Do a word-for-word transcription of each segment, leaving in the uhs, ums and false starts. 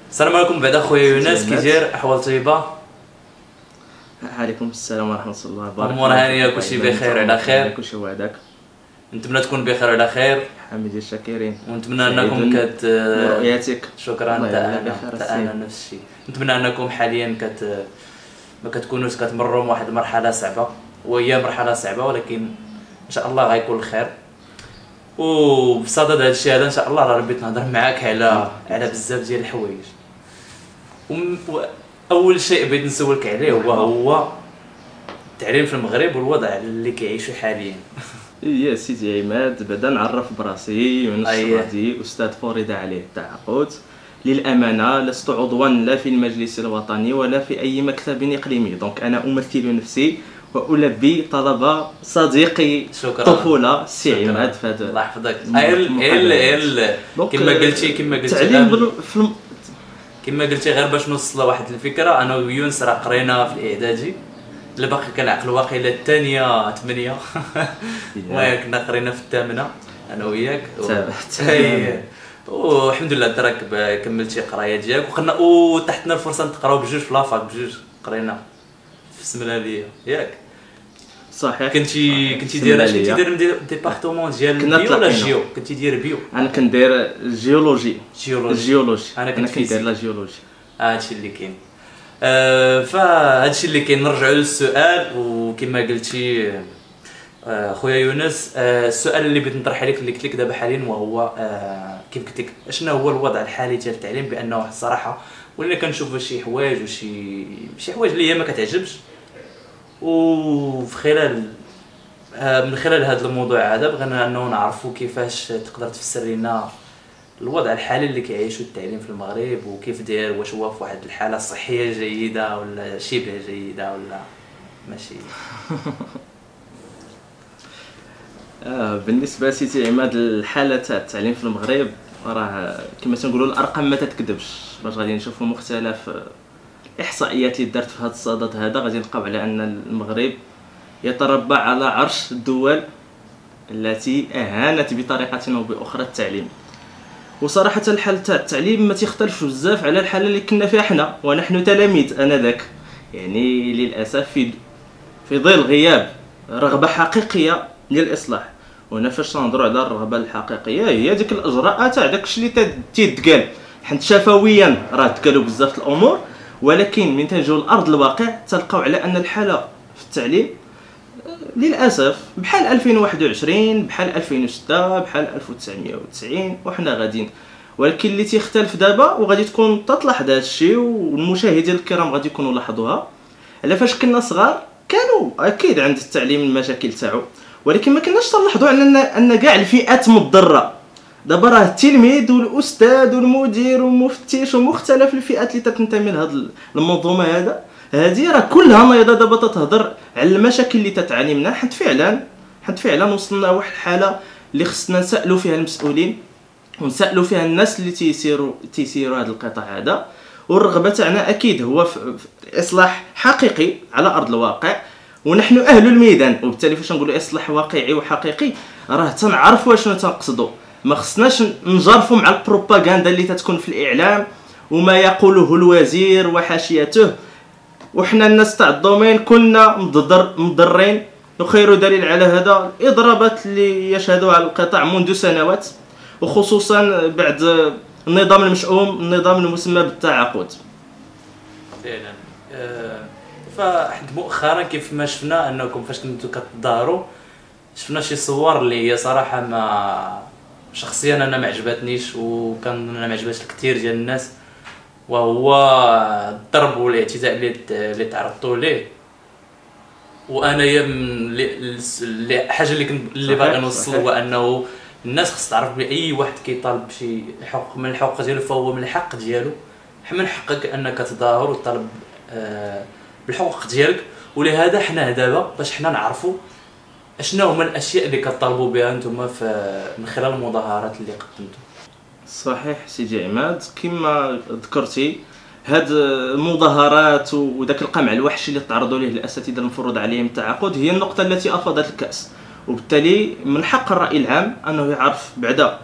السلام عليكم. بعد اخويا يونس كي داير؟ احوال طيبه؟ عليكم السلام ورحمه الله وبركاته. امور هانيه؟ كلشي بخير على خير؟ كلشي وعدك. نتمنى تكون بخير على خير. حميدين شاكرين. ونتمنى انكم كت رؤيتك. شكرا. انا انا نفس الشيء. نتمنى انكم حاليا كت ما كتكونوش كتمروا واحد المرحله صعبه، وهي مرحله صعبه ولكن ان شاء الله غيكون الخير. وبصدد هذا الشيء هذا ان شاء الله راه بغيت نهضر معاك على على بزاف ديال الحوايج. اول شيء بغيت نسولك عليه هو هو التعليم في المغرب والوضع اللي كيعيشوا حاليا. يا سيدي عماد، بعدا نعرف براسي يونس الشرادي، استاذ فرض عليه التعاقد. للامانه لست عضوا لا في المجلس الوطني ولا في اي مكتب اقليمي، دونك انا امثل نفسي والبي طلب صديقي طفوله سي عماد فهد. الله يحفظك. ال كما قلتي كما قلتي التعليم كما قلتي غير باش نوصل واحد الفكره. انا ويونس راه قرينا في الاعدادي، اللي باقي كنعقل واقيلا الثانيه ثمانية المهم كنا قرينا في الثامنه انا وياك والحمد لله انت راك كملتي القرايه ديالك وقلنا وتحتنا الفرصه نتقراو بجوج في لافاك، بجوج قرينا في السمناليه ياك صحيح. كنتي كنتي داير كنتي داير ديبارتمون ديال البيو ولا جيو؟ كنتي داير بيو؟ انا كندير جيولوجي. جيولوجي جيولوجي انا كنت كندير لا جيولوجي. هادشي اللي كاين. أه فهادشي اللي كاين. نرجعوا للسؤال وكما قلتي أه خويا يونس، أه السؤال اللي بغيت نطرح عليك اللي قلت لك دابا حاليا وهو أه كيف قلت لك شنو هو الوضع الحالي ديال التعليم؟ بانه واحد الصراحه ولينا كنشوفوا شي حوايج وشي شي حوايج اللي هي ما كتعجبش. وفي خلال أه من خلال هذا الموضوع هذا بغينا انه نعرفوا كيفاش تقدر تفسر لنا الوضع الحالي اللي كيعيشوا التعليم في المغرب وكيف داير، واش هو في واحد الحاله صحيه جيده ولا شبه جيده ولا ماشي؟ آه بالنسبه سيتي عماد الحاله تاع التعليم في المغرب راه كما تنقولوا الارقام ما تتكذبش. باش غادي نشوفوا مختلف الاحصائيات اللي دارت في هذا الصدد هذا غادي نلقاو على ان المغرب يتربع على عرش الدول التي اهانت بطريقه او باخرى التعليم. وصراحه الحال تاع التعليم ما تختلفش بزاف على الحاله اللي كنا فيها حنا ونحن تلاميذ انذاك. يعني للاسف في في ظل غياب رغبه حقيقيه للاصلاح. وهنا فاش نهضروا على الرغبه الحقيقيه هي ديك الاجراءات تاع داكشي اللي تيتقال، حيت شفويا راه تقالوا بزاف الامور، ولكن من تنجيو لارض الواقع تلقاو على ان الحاله في التعليم للاسف بحال ألفين وواحد وعشرين بحال ألفين وستة بحال ألف وتسعمائة وتسعين وحنا غاديين. ولكن اللي تيختلف دابا وغادي تكون تطلع هذا الشيء والمشاهدين الكرام غادي يكونوا لاحظوها، على فاش كنا صغار كانوا اكيد عند التعليم المشاكل تاعو، ولكن ما كناش تلاحظوا ان ان كاع الفئات مضره. دابا راه التلميذ والاستاذ والمدير والمفتش ومختلف الفئات اللي تنتمي لهذا المنظومه هذا هذه راه كلها نايضه دابا تتهضر على المشاكل اللي تتعاني منها. حيت فعلا حيت فعلا وصلنا لواحد الحاله اللي خصنا نسالوا فيها المسؤولين ونسالوا فيها الناس اللي تيسيروا تيسيروا هذا القطاع هذا. والرغبه تاعنا اكيد هو في اصلاح حقيقي على ارض الواقع، ونحن اهل الميدان. وبالتالي فاش نقولوا اصلاح واقعي وحقيقي راه تنعرفوا شنو تنقصدوا. ما خصناش نجرفوا مع البروباغندا اللي تتكون في الاعلام وما يقوله الوزير وحاشيته، وحنا الناس تاع الدومين كنا مضر مضرين. وخير دليل على هذا الاضرابات اللي يشهدوها على القطاع منذ سنوات، وخصوصا بعد النظام المشؤوم النظام المسمى بالتعاقد. فعلا أه فحد مؤخرا كيف ما شفنا انكم فاش كنتو كتظاهروا شفنا شي صور اللي هي صراحه ما شخصيا انا ما عجبتنيش، وكان انا ما عجباتش كثير ديال الناس، وهو الضرب والاعتداء اللي اللي تعرضتوا ليه. وانا اللي حاجه اللي كنت اللي باغي نوصل هو انه الناس خص تعرف باي واحد كيطالب بشي حق من الحقوق ديالو فهو من الحق ديالو. من حقك انك تظاهر وتطالب آه بالحقوق ديالك. ولهذا حنا دابا باش حنا نعرفوا اشنو هما الاشياء اللي كطالبوا بها نتوما من خلال المظاهرات اللي قدمتوا. صحيح سيدي عماد، كما ذكرتي هاد المظاهرات وداك القمع الوحشي اللي تعرضوا ليه الاساتذه المفروض عليهم التعاقد هي النقطه التي افاضت الكاس. وبالتالي من حق الراي العام انه يعرف بعدا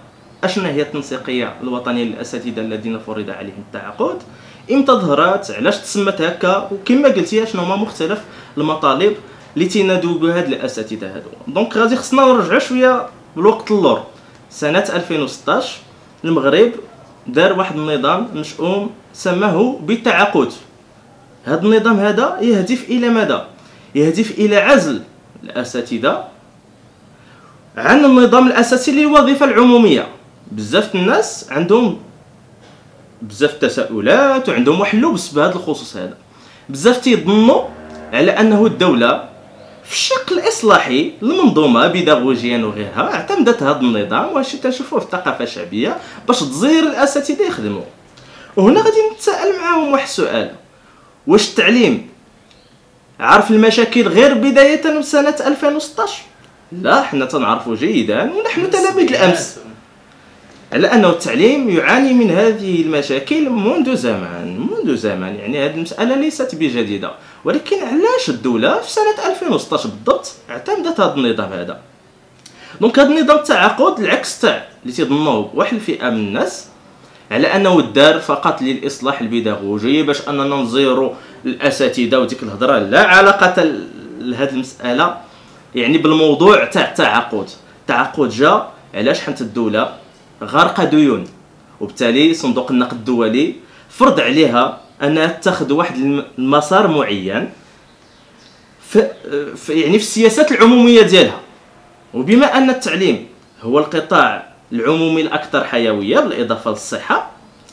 اشنا هي التنسيقيه الوطنيه للاساتذه الذين فرض عليهم التعاقد، امتى ظهرات، علاش تسمت هكا، وكما قلتي شنو هما مختلف المطالب اللي تينادوا بها هاد الاساتذه هادو. دونك غادي خصنا نرجعوا شويه بالوقت اللور. سنه ألفين وستطاش المغرب دار واحد النظام مشؤوم سماه بالتعاقد. هذا النظام هذا يهدف الى ماذا؟ يهدف الى عزل الاساتذه عن النظام الاساسي للوظيفه العموميه. بزاف الناس عندهم بزاف التساؤلات وعندهم واحد اللبس بهذا الخصوص هذا. بزاف تيظنوا على انه الدوله في الشق الاصلاحي المنظومه بيداغوجيا وغيرها اعتمدت هذا النظام، واش تنشوفوه في الثقافه الشعبيه باش تزير الاساتذه يخدموا. وهنا غادي نتساءل معاهم واحد السؤال، واش التعليم عارف المشاكل غير بدايه من سنه ألفين وستطاش؟ لا، حنا تنعرفوا جيدا ونحن تلاميذ الامس على انه التعليم يعاني من هذه المشاكل منذ زمان منذ زمان يعني هذه المساله ليست بجديده. ولكن علاش الدوله في سنه ألفين وستطاش بالضبط اعتمدت هذا النظام هذا؟ دونك هذا النظام التعاقد العكس تاع اللي تيظنوه واحد الفئه من الناس على انه دار فقط للاصلاح البيداغوجي باش اننا نزيروا الاساتذه وديك الهضره، لا علاقه لهذه المساله يعني بالموضوع تاع التعاقد. التعاقد جا علاش؟ حنت الدوله غارقه ديون، وبالتالي صندوق النقد الدولي فرض عليها انها تاخذ واحد المسار معين في يعني في السياسات العموميه ديالها. وبما ان التعليم هو القطاع العمومي الاكثر حيويه بالاضافه للصحه،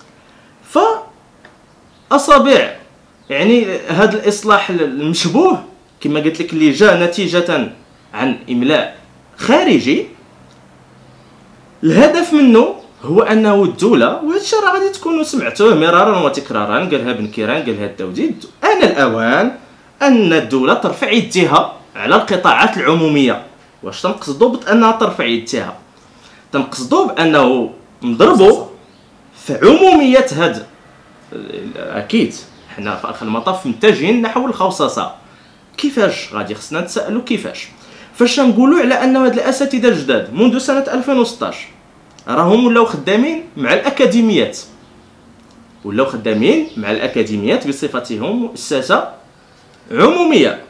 فاصابع يعني هذا الاصلاح المشبوه كما قلت لك اللي جاء نتيجه عن املاء خارجي، الهدف منه هو انه الدوله، وهذا الشيء راه غادي تكونوا سمعتوه مرارا وتكرارا، قالها ابن كيران قالها الداودي، ان الاوان ان الدوله ترفع يديها على القطاعات العموميه. واش تنقصدوا بانها ترفع يديها؟ تنقصدوا بانه نضربوا في عموميه هذا. اكيد حنا في اخر المطاف متجهين نحو الخصاصه. كيفاش غادي خصنا نتسائلوا كيفاش؟ فاش نقولوا على ان هاد الاساتذه الجداد منذ سنه ألفين وستطاش راهم ولاو خدامين مع الاكاديميات، ولاو خدامين مع الاكاديميات بصفتهم مؤسسه عموميه.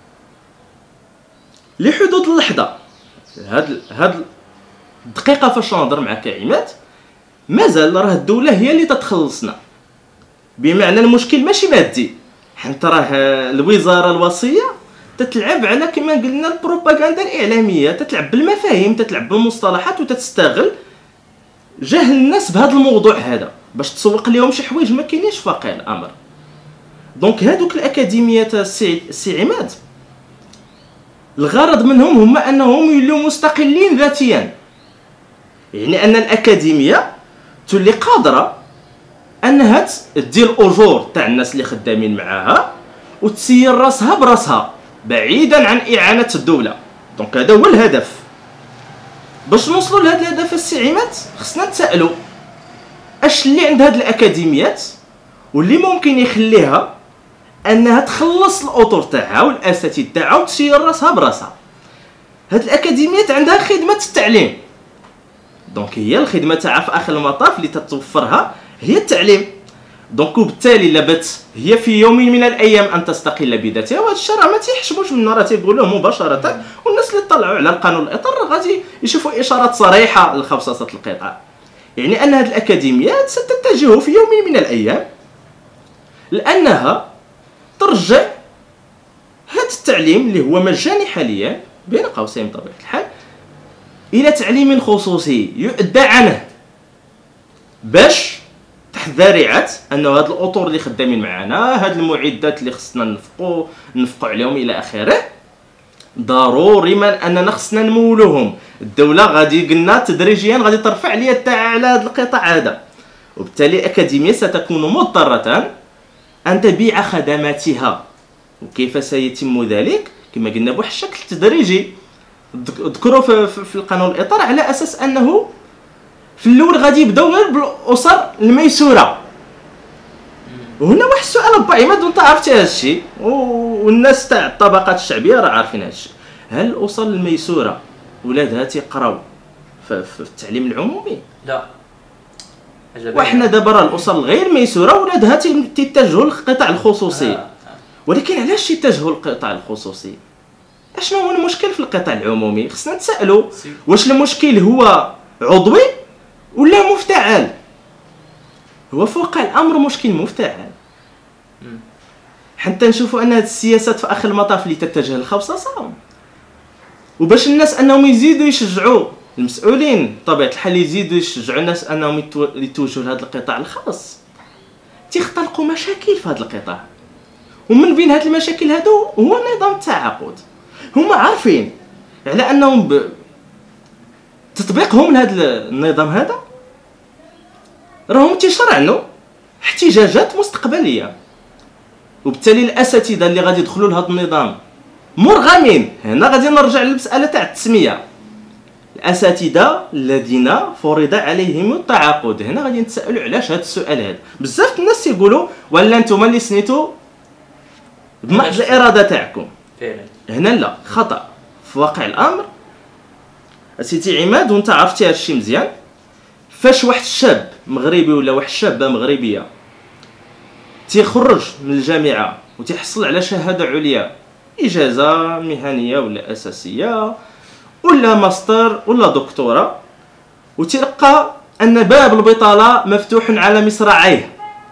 لحدود اللحظه هاد هاد الدقيقه فاش نهضر معك عماد مازال راه الدوله هي اللي تتخلصنا، بمعنى المشكل ماشي مادي، حيت راه الوزاره الوصيه تتلعب على كما قلنا البروباغندا الاعلاميه، تتلعب بالمفاهيم، تتلعب بالمصطلحات وتتستغل جهل الناس بهذا الموضوع هذا باش تسوق لهم شي حوايج ما كاينينش في واقع الامر. دونك هذوك الاكاديميات السي عماد الغرض منهم هما انهم يوليو مستقلين ذاتيا، يعني ان الاكاديميه تولي قادره انها دير الاجور تاع الناس اللي خدامين معاها وتسير راسها براسها بعيدا عن اعانه الدوله. دونك هذا هو الهدف. باش نوصلوا لهذا الهدف السي عماد خصنا نتسائلوا اش اللي عند هاد الاكاديميات واللي ممكن يخليها انها تخلص الاطر تاعها والاساتذه تاعها وتسير راسها براسها. هاد الاكاديميات عندها خدمه التعليم، دونك هي الخدمه تاعها في اخر المطاف اللي تتوفرها هي التعليم. دونك وبالتالي لابد هي في يوم من الايام ان تستقل بذاتها، وهذا الشيء راه ما تيحشموش منه، راه تيقولوه مباشره، والناس اللي طلعوا على القانون الاطار غادي يشوفوا اشارات صريحه لخصاصه القطاع، يعني ان هذه الاكاديميات ستتجه في يوم من الايام لانها ترجع هذا التعليم اللي هو مجاني حاليا بين قوسين بطبيعه الحال الى تعليم خصوصي يؤدى عنه، باش تحت ذريعه انه هاد الاطر اللي خدامين معنا، هاد المعدات اللي خصنا ننفقوا ننفقوا عليهم الى اخره، ضروري من اننا خصنا نمولوهم. الدوله غادي قلنا تدريجيا غادي ترفع اليد على هذا القطاع هذا، وبالتالي الاكاديميه ستكون مضطره ان تبيع خدماتها. وكيف سيتم ذلك؟ كما قلنا بواحد الشكل تدريجي. ذكروا في, في القانون الاطار على اساس انه في الاول غادي يبداو غير بالاسر الميسوره. وهنا واحد السؤال با عماد، وانت عرفتي هذا الشيء والناس تاع الطبقات الشعبيه راه عارفين هذا الشيء، هل الاسر الميسوره ولادها تيقراو في, في التعليم العمومي. لا عجبني. وحنا دابا راه الاسر الغير ميسوره ولادها تي- تيتجهوا للقطاع الخصوصي. آه. ولكن علاش يتجهوا للقطاع الخصوصي؟ اشنو هو المشكل في القطاع العمومي؟ خصنا نتسائلوا سي. واش المشكل هو عضوي ولا مفتعل؟ هو في واقع الامر مشكل مفتعل. مم. حتى نشوفوا ان هذه السياسات في اخر المطاف اللي تتجه للخصاصه، وباش الناس انهم يزيدوا يشجعوا المسؤولين بطبيعه الحال يزيدوا يشجعوا الناس انهم يتو- يتوجهوا لهذا القطاع الخاص، تيختلقوا مشاكل في هذا القطاع. ومن بين هاد المشاكل هادو هو نظام التعاقد. هما عارفين على انهم ب... تطبيقهم لهذا النظام هذا راهم تيشرعنوا احتجاجات مستقبليه، وبالتالي الاساتذه اللي غادي يدخلوا لهذا النظام مرغمين. هنا غادي نرجع للمساله تاع التسميه. الاساتذه الذين فرض عليهم التعاقد، هنا غادي نتسائلوا علاش هذا السؤال هذا. بزاف الناس يقولوا ولا نتوما اللي سنيتوا بمحض الاراده تاعكم. فعلا. هنا لا، خطا في واقع الامر. اسيتي عماد وانت عرفتي هذا الشيء مزيان، فاش واحد الشاب مغربي ولا واحد الشابه مغربيه تيخرج من الجامعه وتيحصل على شهاده عليا، اجازه مهنيه ولا اساسيه ولا ماستر ولا دكتوراه، وتلقى ان باب البطاله مفتوح على مصراعيه.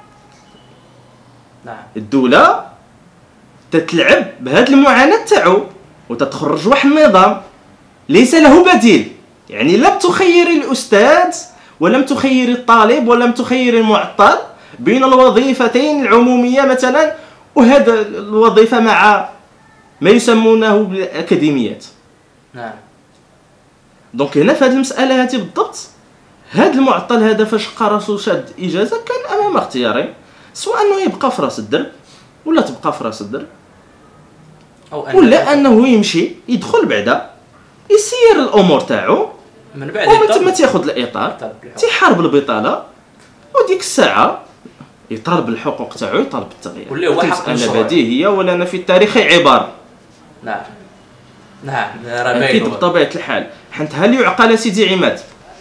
نعم. الدوله تتلعب بهذه المعاناه تاعو وتتخرج واحد النظام ليس له بديل. يعني لم تخير الاستاذ ولم تخير الطالب ولم تخير المعطل بين الوظيفتين العموميه مثلا وهذا الوظيفه مع ما يسمونه بالاكاديميات. نعم. دونك هنا في هذه المساله هذه بالضبط، هذا المعطل هذا فاش لقى راسو شاد اجازه كان امام اختيارين، سواء انه يبقى في راس الدرب ولا تبقى في راس الدرب، أو أن ولا انه يمشي يدخل بعدا يسير الامور تاعو من بعد ومن يطلب- ثم تاخذ الاطار يطلب الحقوق. تيحارب البطاله، وديك الساعه يطالب الحقوق تاعو يطالب بالتغيير. واللي هو هذه حق مسألة مشروع. بديهيه ولنا في التاريخ عباره. نعم. نعم راه اكيد باين. بطبيعه الحال. حيت هل يعقل سيدي عماد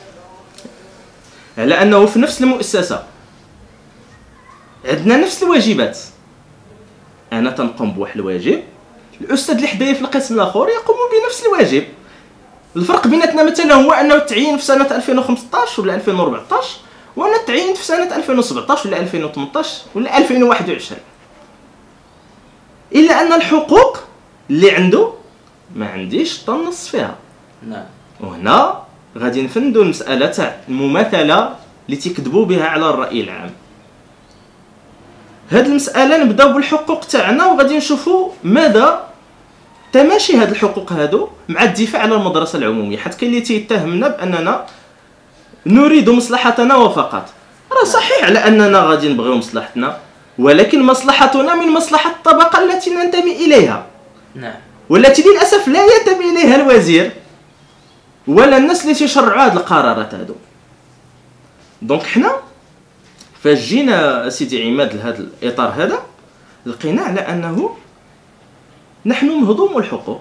على انه في نفس المؤسسه عندنا نفس الواجبات؟ انا تنقوم بواحد الواجب، الاستاذ اللي حدايا في القسم الاخر يقوم بنفس الواجب. الفرق بيناتنا مثلا هو انه تعيين في سنه ألفين وخمسطاش ولا ألفين وأربعطاش، وانا تعينت في سنه ألفين وسبعطاش ولا ألفين وثمنطاش ولا ألفين وواحد وعشرين. الا ان الحقوق اللي عنده ما عنديش طنص فيها. نعم. وهنا غادي نفندوا المساله تاع المماثله اللي تيكذبوا بها على الراي العام. هاد المساله نبداو بالحقوق تاعنا وغادي نشوفوا ماذا تماشي هاد الحقوق هادو مع الدفاع على المدرسه العموميه. حيت كاين اللي تيتهمنا باننا نريد مصلحتنا وفقط. راه صحيح على اننا غادي نبغيو مصلحتنا، ولكن مصلحتنا من مصلحه الطبقه التي ننتمي اليها، نعم. والتي للاسف لا ينتمي اليها الوزير ولا الناس اللي تيشرعوا هاد القرارات هادو. دونك حنا فاش جينا سيدي عماد لهذا الاطار هذا لقينا على انه نحن مهضوم الحقوق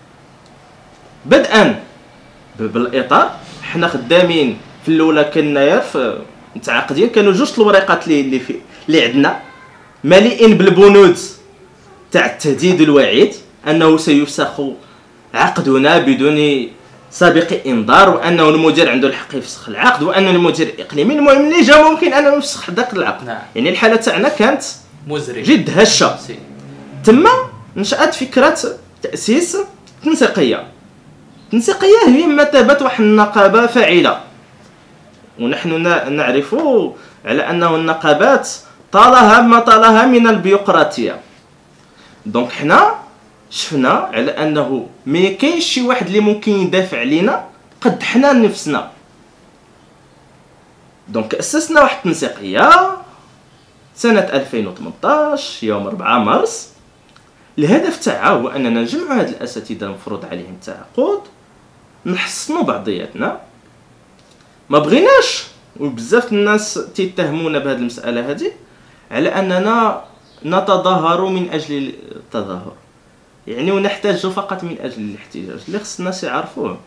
بدءا بالاطار. حنا خدامين في الاولى كنا في متعاقدين، كانوا جوج الورقات اللي اللي في اللي عندنا مليئين بالبنود تاع التهديد والوعيد انه سيفسخ عقدنا بدون سابق انذار، وانه المدير عنده الحق يفسخ العقد، وان المدير الاقليمي المهم اللي جا ممكن انه يفسخ ذاك العقد. نعم. يعني الحاله تاعنا كانت مزري. جد هشه. سي. تما نشأت فكره تاسيس تنسيقيه. التنسيقيه هي مثابه واحد النقابه فاعله، ونحن نعرف على انه النقابات طالها ما طالها من البيروقراطيه. دونك حنا شفنا على انه ما كاينش شي واحد اللي ممكن يدافع علينا قد حنا نفسنا. دونك اسسنا واحد التنسيقيه سنه ألفين وثمنطاش يوم أربعة مارس. الهدف تاعها هو اننا نجمعوا هاد الاساتذه المفروض عليهم التعاقد، نحسنوا بعضياتنا. ما بغيناش، وبزاف الناس تيتهمونا بهذه المساله هذه على اننا نتظاهر من اجل التظاهر، يعني ونحتاج فقط من اجل الاحتجاج. اللي خص الناس يعرفوه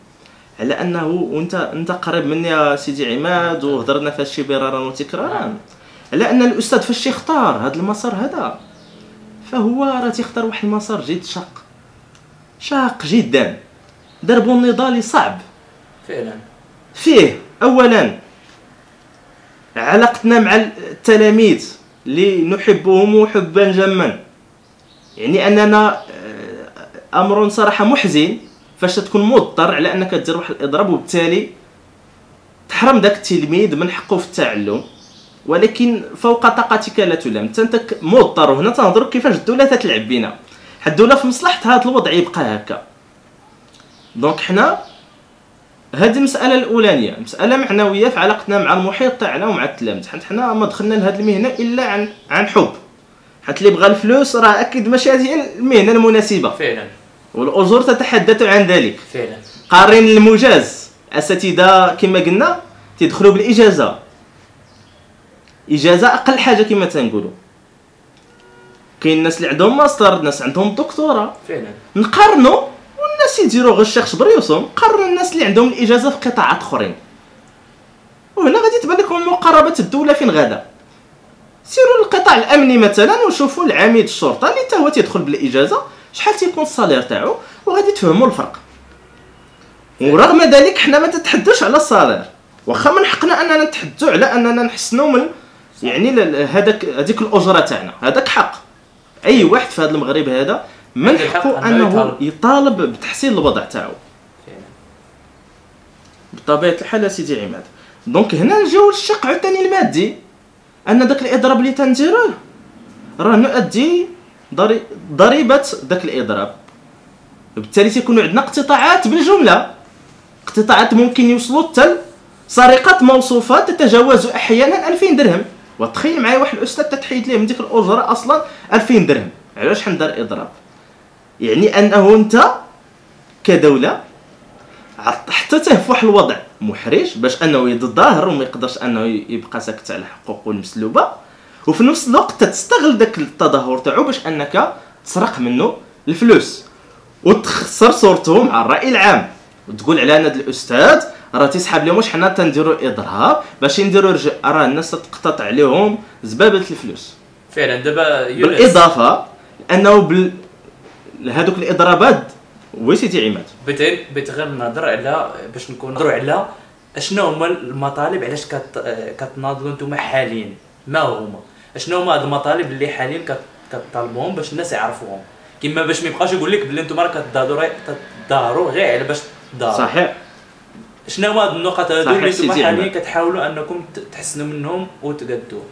على انه وانت انت قريب مني يا سيدي عماد وهضرنا في هادشي مرارا وتكرارا، على ان الاستاذ فاش يختار هذا المسار هذا فهو راه تيختار واحد المسار جد شاق شاق جدا، درب النضالي صعب فعلا. فيه اولا علاقتنا مع التلاميذ اللي نحبهم حبا جما، يعني اننا امر صراحه محزن فاش تكون مضطر على انك دير واحد الاضراب وبالتالي تحرم داك التلميذ من حقه في التعلم، ولكن فوق طاقتك لا تلام. انت مضطر، وهنا تنهضروا كيفاش الدوله تتلعب بينا. الدوله في مصلحه هذا الوضع يبقى هكا. دونك حنا هذه المساله الاولانيه، مساله معنويه في علاقتنا مع المحيط تاعنا ومع التلاميذ. حيت حنا ما دخلنا لهذه المهنه الا عن عن حب، حيت اللي بغى الفلوس راه اكيد ماشي هذه المهنه المناسبه فعلا، والاجور تتحدث عن ذلك. فعلا. قارين المجاز اساتذه كما قلنا تيدخلوا بالاجازه، اجازه اقل حاجه كما تنقولوا. كاين الناس اللي عندهم ماستر، الناس عندهم دكتوراه. فعلا نقارنوا والناس يديروا غير الشيخ بريوسهم، قارنوا الناس اللي عندهم الاجازه في قطاعات اخرين، وهنا غادي تبان لكم مقاربه الدوله فين غادا. سيروا للقطاع الامني مثلا وشوفوا العميد الشرطه اللي حتى هو تيدخل بالاجازه شحال تيكون الصالير تاعو، وغادي تفهموا الفرق. ورغم ذلك حنا ما تتحدثوش على الصالير، واخا من حقنا اننا نتحدثوا على اننا نحسنوا من يعني هذاك هذيك الاجره تاعنا، هذاك حق اي واحد في هذا المغرب هذا من حقه انه يطالب بتحسين الوضع تاعو بطبيعه الحال سيدي عماد. دونك هنا نجيو للشق عاوتاني المادي، ان داك الاضراب اللي تنديروه راه نؤدي ضريبه داك الاضراب، بالتالي تيكونوا عندنا اقتطاعات بالجمله، اقتطاعات ممكن يوصلوا حتى سرقات موصوفات تتجاوز احيانا ألفين درهم. وتخيل معايا واحد الاستاذ تتحيد ليه من ديك الاجره اصلا ألفين درهم، علاش حندار اضراب؟ يعني انه انت كدوله حطيته في واحد الوضع محرج باش انه يتظاهر وما يقدرش انه يبقى ساكت على حقوقه المسلوبه، وفي نفس الوقت تستغل داك التظاهر تاعو باش انك تسرق منه الفلوس وتخسر صورته مع الراي العام، وتقول على هذا الاستاذ راه تيسحب لهم واش حنا تنديروا اضراب باش نديروا رجع، راه الناس تقتطع عليهم زبابه الفلوس. فعلا. دابا بالاضافه انه بال هذوك الاضرابات وسيتي عماد بغيت بغيت غير نهضر على باش نكون نهضروا على اشنو هما المطالب، علاش كت... كتناضلوا نتوما حاليا، ما هما اشنو هما هاد المطالب اللي حاليا كت... كطالبوهم باش الناس يعرفوهم، كما باش ما يبقاش يقول لك بلي نتوما راه كتظاهروا كتظاهروا غير على باش تظاهروا. صحيح. شنو هما هاد النقط هادو اللي نتوما حاليا كتحاولوا انكم تحسنوا منهم وتقدوه؟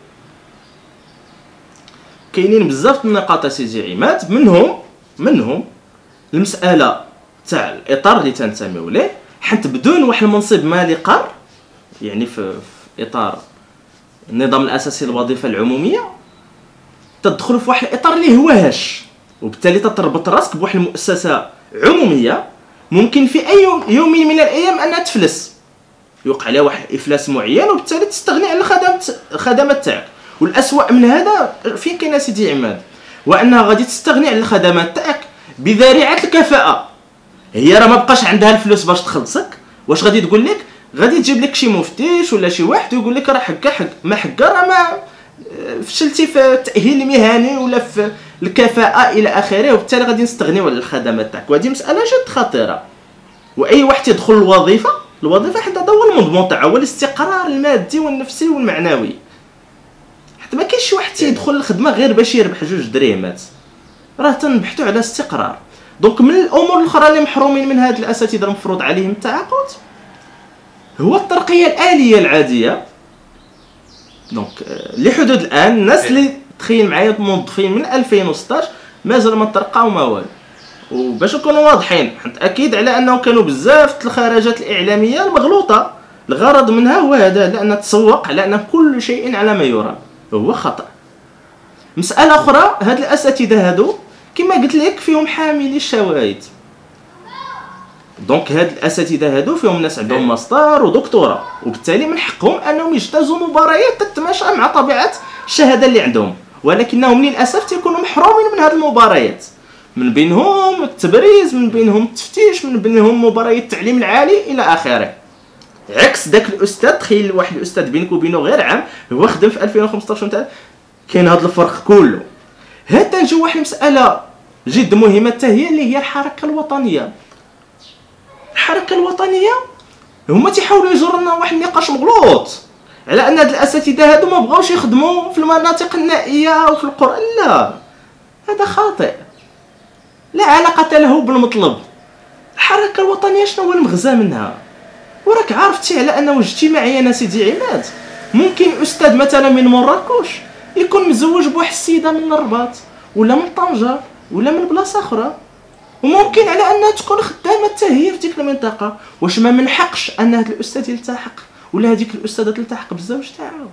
كاينين بزاف النقاط سيدي عماد، منهم منهم المساله تاع الاطار اللي تنتميو ليه، حيت بدون واحد المنصب مالي قار يعني في, في اطار النظام الاساسي للوظيفه العموميه تدخل في واحد الاطار اللي هو هاش، وبالتالي تتربط راسك بواحد المؤسسه عموميه ممكن في اي يوم من الايام انها تفلس، يوقع عليها واحد افلاس معين، وبالتالي تستغني عن الخدمات الخدمات تاعك. والاسوأ من هذا فين كاين سيدي عماد، وانها غادي تستغني عن الخدمات تاعك بذريعه الكفاءه. هي راه ما بقاش عندها الفلوس باش تخلصك، واش غادي تقول لك؟ غادي تجيب لك شي مفتش ولا شي واحد ويقول لك راه حكا حق ما حكا راه ما فشلتي في التاهيل المهني ولا في الكفاءه الى اخره، وبالتالي غادي نستغنيو على الخدمات تاعك. وهذه مساله جد خطيره، واي واحد يدخل الوظيفه الوظيفه حتى هذا هو المضمون تاعها، هو الاستقرار المادي والنفسي والمعنوي. حتى ما كاينش شي واحد تيدخل الخدمه غير باش يربح جوج دريمات، راه تنبحثوا على استقرار. دونك من الامور الاخرى اللي محرومين من هاد الاساتذه المفروض عليهم التعاقد هو الترقيه الاليه العاديه. دونك لحدود الان الناس اللي تخيل معايا موظفين من ألفين وستطاش مازال ما ترقاو ما والو. وباش نكونوا واضحين، حيت اكيد على انه كانوا بزاف الخرجات الاعلاميه المغلوطه، الغرض منها هو هذا، لان تسوق على ان كل شيء على ما يرام، هو خطا. مساله اخرى، هاد الاساتذه هادو كما قلت لك فيهم حاملي الشواهد. دونك هاد الاساتذه هادو فيهم ناس عندهم ماستر ودكتوراه، وبالتالي من حقهم انهم يجتازوا مباريات تتماشى مع طبيعه الشهاده اللي عندهم، ولكنهم للاسف تيكونوا محرومين من هاد المباريات. من بينهم التبريز، من بينهم التفتيش، من بينهم مباريات التعليم العالي الى اخره. عكس داك الاستاذ، تخيل واحد الاستاذ بينك وبينه غير عام هو خدم في ألفين وخمسطاش نتاع، كاين هذا الفرق كله. هذا نجيو واحد المساله جد مهمه حتى هي اللي هي الحركه الوطنيه. الحركه الوطنيه هما تيحاولوا يجروا لنا واحد النقاش مغلوط على ان هاد الاساتذه هادو ما بغاوش يخدموا في المناطق النائيه وفي القرى. لا، هذا خاطئ، لا علاقه له بالمطلب. الحركه الوطنيه شنو هو المغزى منها؟ وراك عرفتي على انه اجتماعيا سيدي عماد ممكن استاذ مثلا من مراكش يكون مزوج بواحد السيده من الرباط ولا من طنجه ولا من بلاصه اخرى، وممكن على انها تكون خدامه حتى هي في ديك المنطقه. واش ما من حقش ان هذا الاستاذ يلتحق ولا هذيك الاستاذه تلتحق بالزوج تاعها؟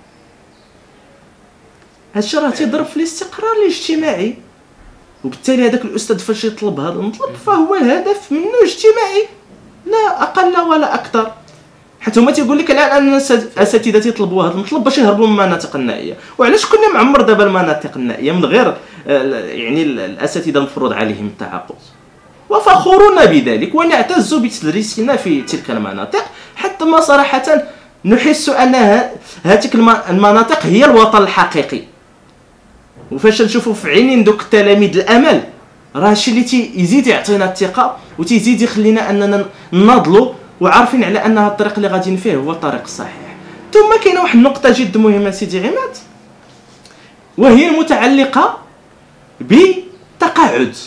هادشي راه تيضرب في الاستقرار الاجتماعي، وبالتالي هذاك الاستاذ فاش يطلب هذا المطلب فهو الهدف منه اجتماعي لا اقل ولا اكثر. حتى هما تيقول لك الان ان الاساتذه تيطلبوا هذا المطلب باش يهربوا من المناطق النائيه. وعلاش كنا معمر دابا المناطق النائيه من غير يعني الاساتذه المفروض عليهم التعاقد؟ وفخورون بذلك ونعتز بتدريسنا في تلك المناطق، حتى ما صراحه نحس ان هذه المناطق هي الوطن الحقيقي. وفاش نشوفوا في عينين دوك التلاميذ الامل، راه الشيء اللي تيزيد يعطينا الثقه وتيزيد يخلينا اننا نناضلوا وعارفين على ان هذا الطريق اللي غاديين فيه هو الطريق الصحيح. ثم كاينه واحد النقطه جد مهمه سيدي عماد، وهي المتعلقه بالتقاعد.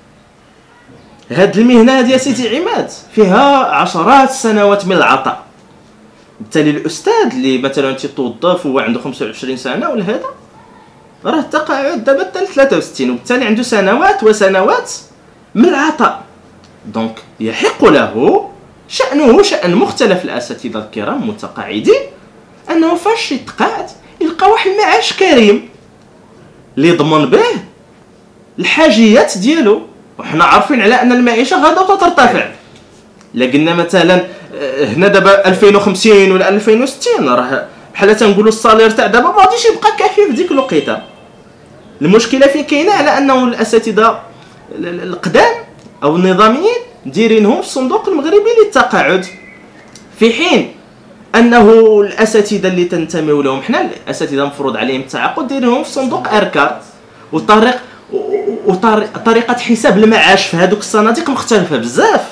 هاد المهنه هذه يا سيدي عماد فيها عشرات السنوات من العطاء. بالتالي الاستاذ اللي مثلا تيتوظف وهو عنده خمسة وعشرين سنه ولا هذا، راه التقاعد دابا حتى ثلاثة وستين، وبالتالي عنده سنوات وسنوات من العطاء. دونك يحق له شأنه شأن مختلف الاساتذه الكرام المتقاعدين انه فاش يتقاعد يلقى واحد المعاش كريم اللي يضمن به الحاجيات ديالو. وحنا عارفين على ان المعيشه غادا ترتفع. الا قلنا مثلا هنا دابا ألفين وخمسين ولا ألفين وستين راه بحال تنقولوا الصالير تاع دابا ما غاديش يبقى كافي في ديك الوقيته. المشكله فين كاينه على انه الاساتذه القدام او النظاميين دايرينهم في الصندوق المغربي للتقاعد، في حين انه الاساتذه اللي تنتميو لهم حنا الاساتذه مفروض عليهم التعاقد دايرينهم في صندوق اركار. والطريق وطريقه حساب المعاش في هذوك الصناديق مختلفه بزاف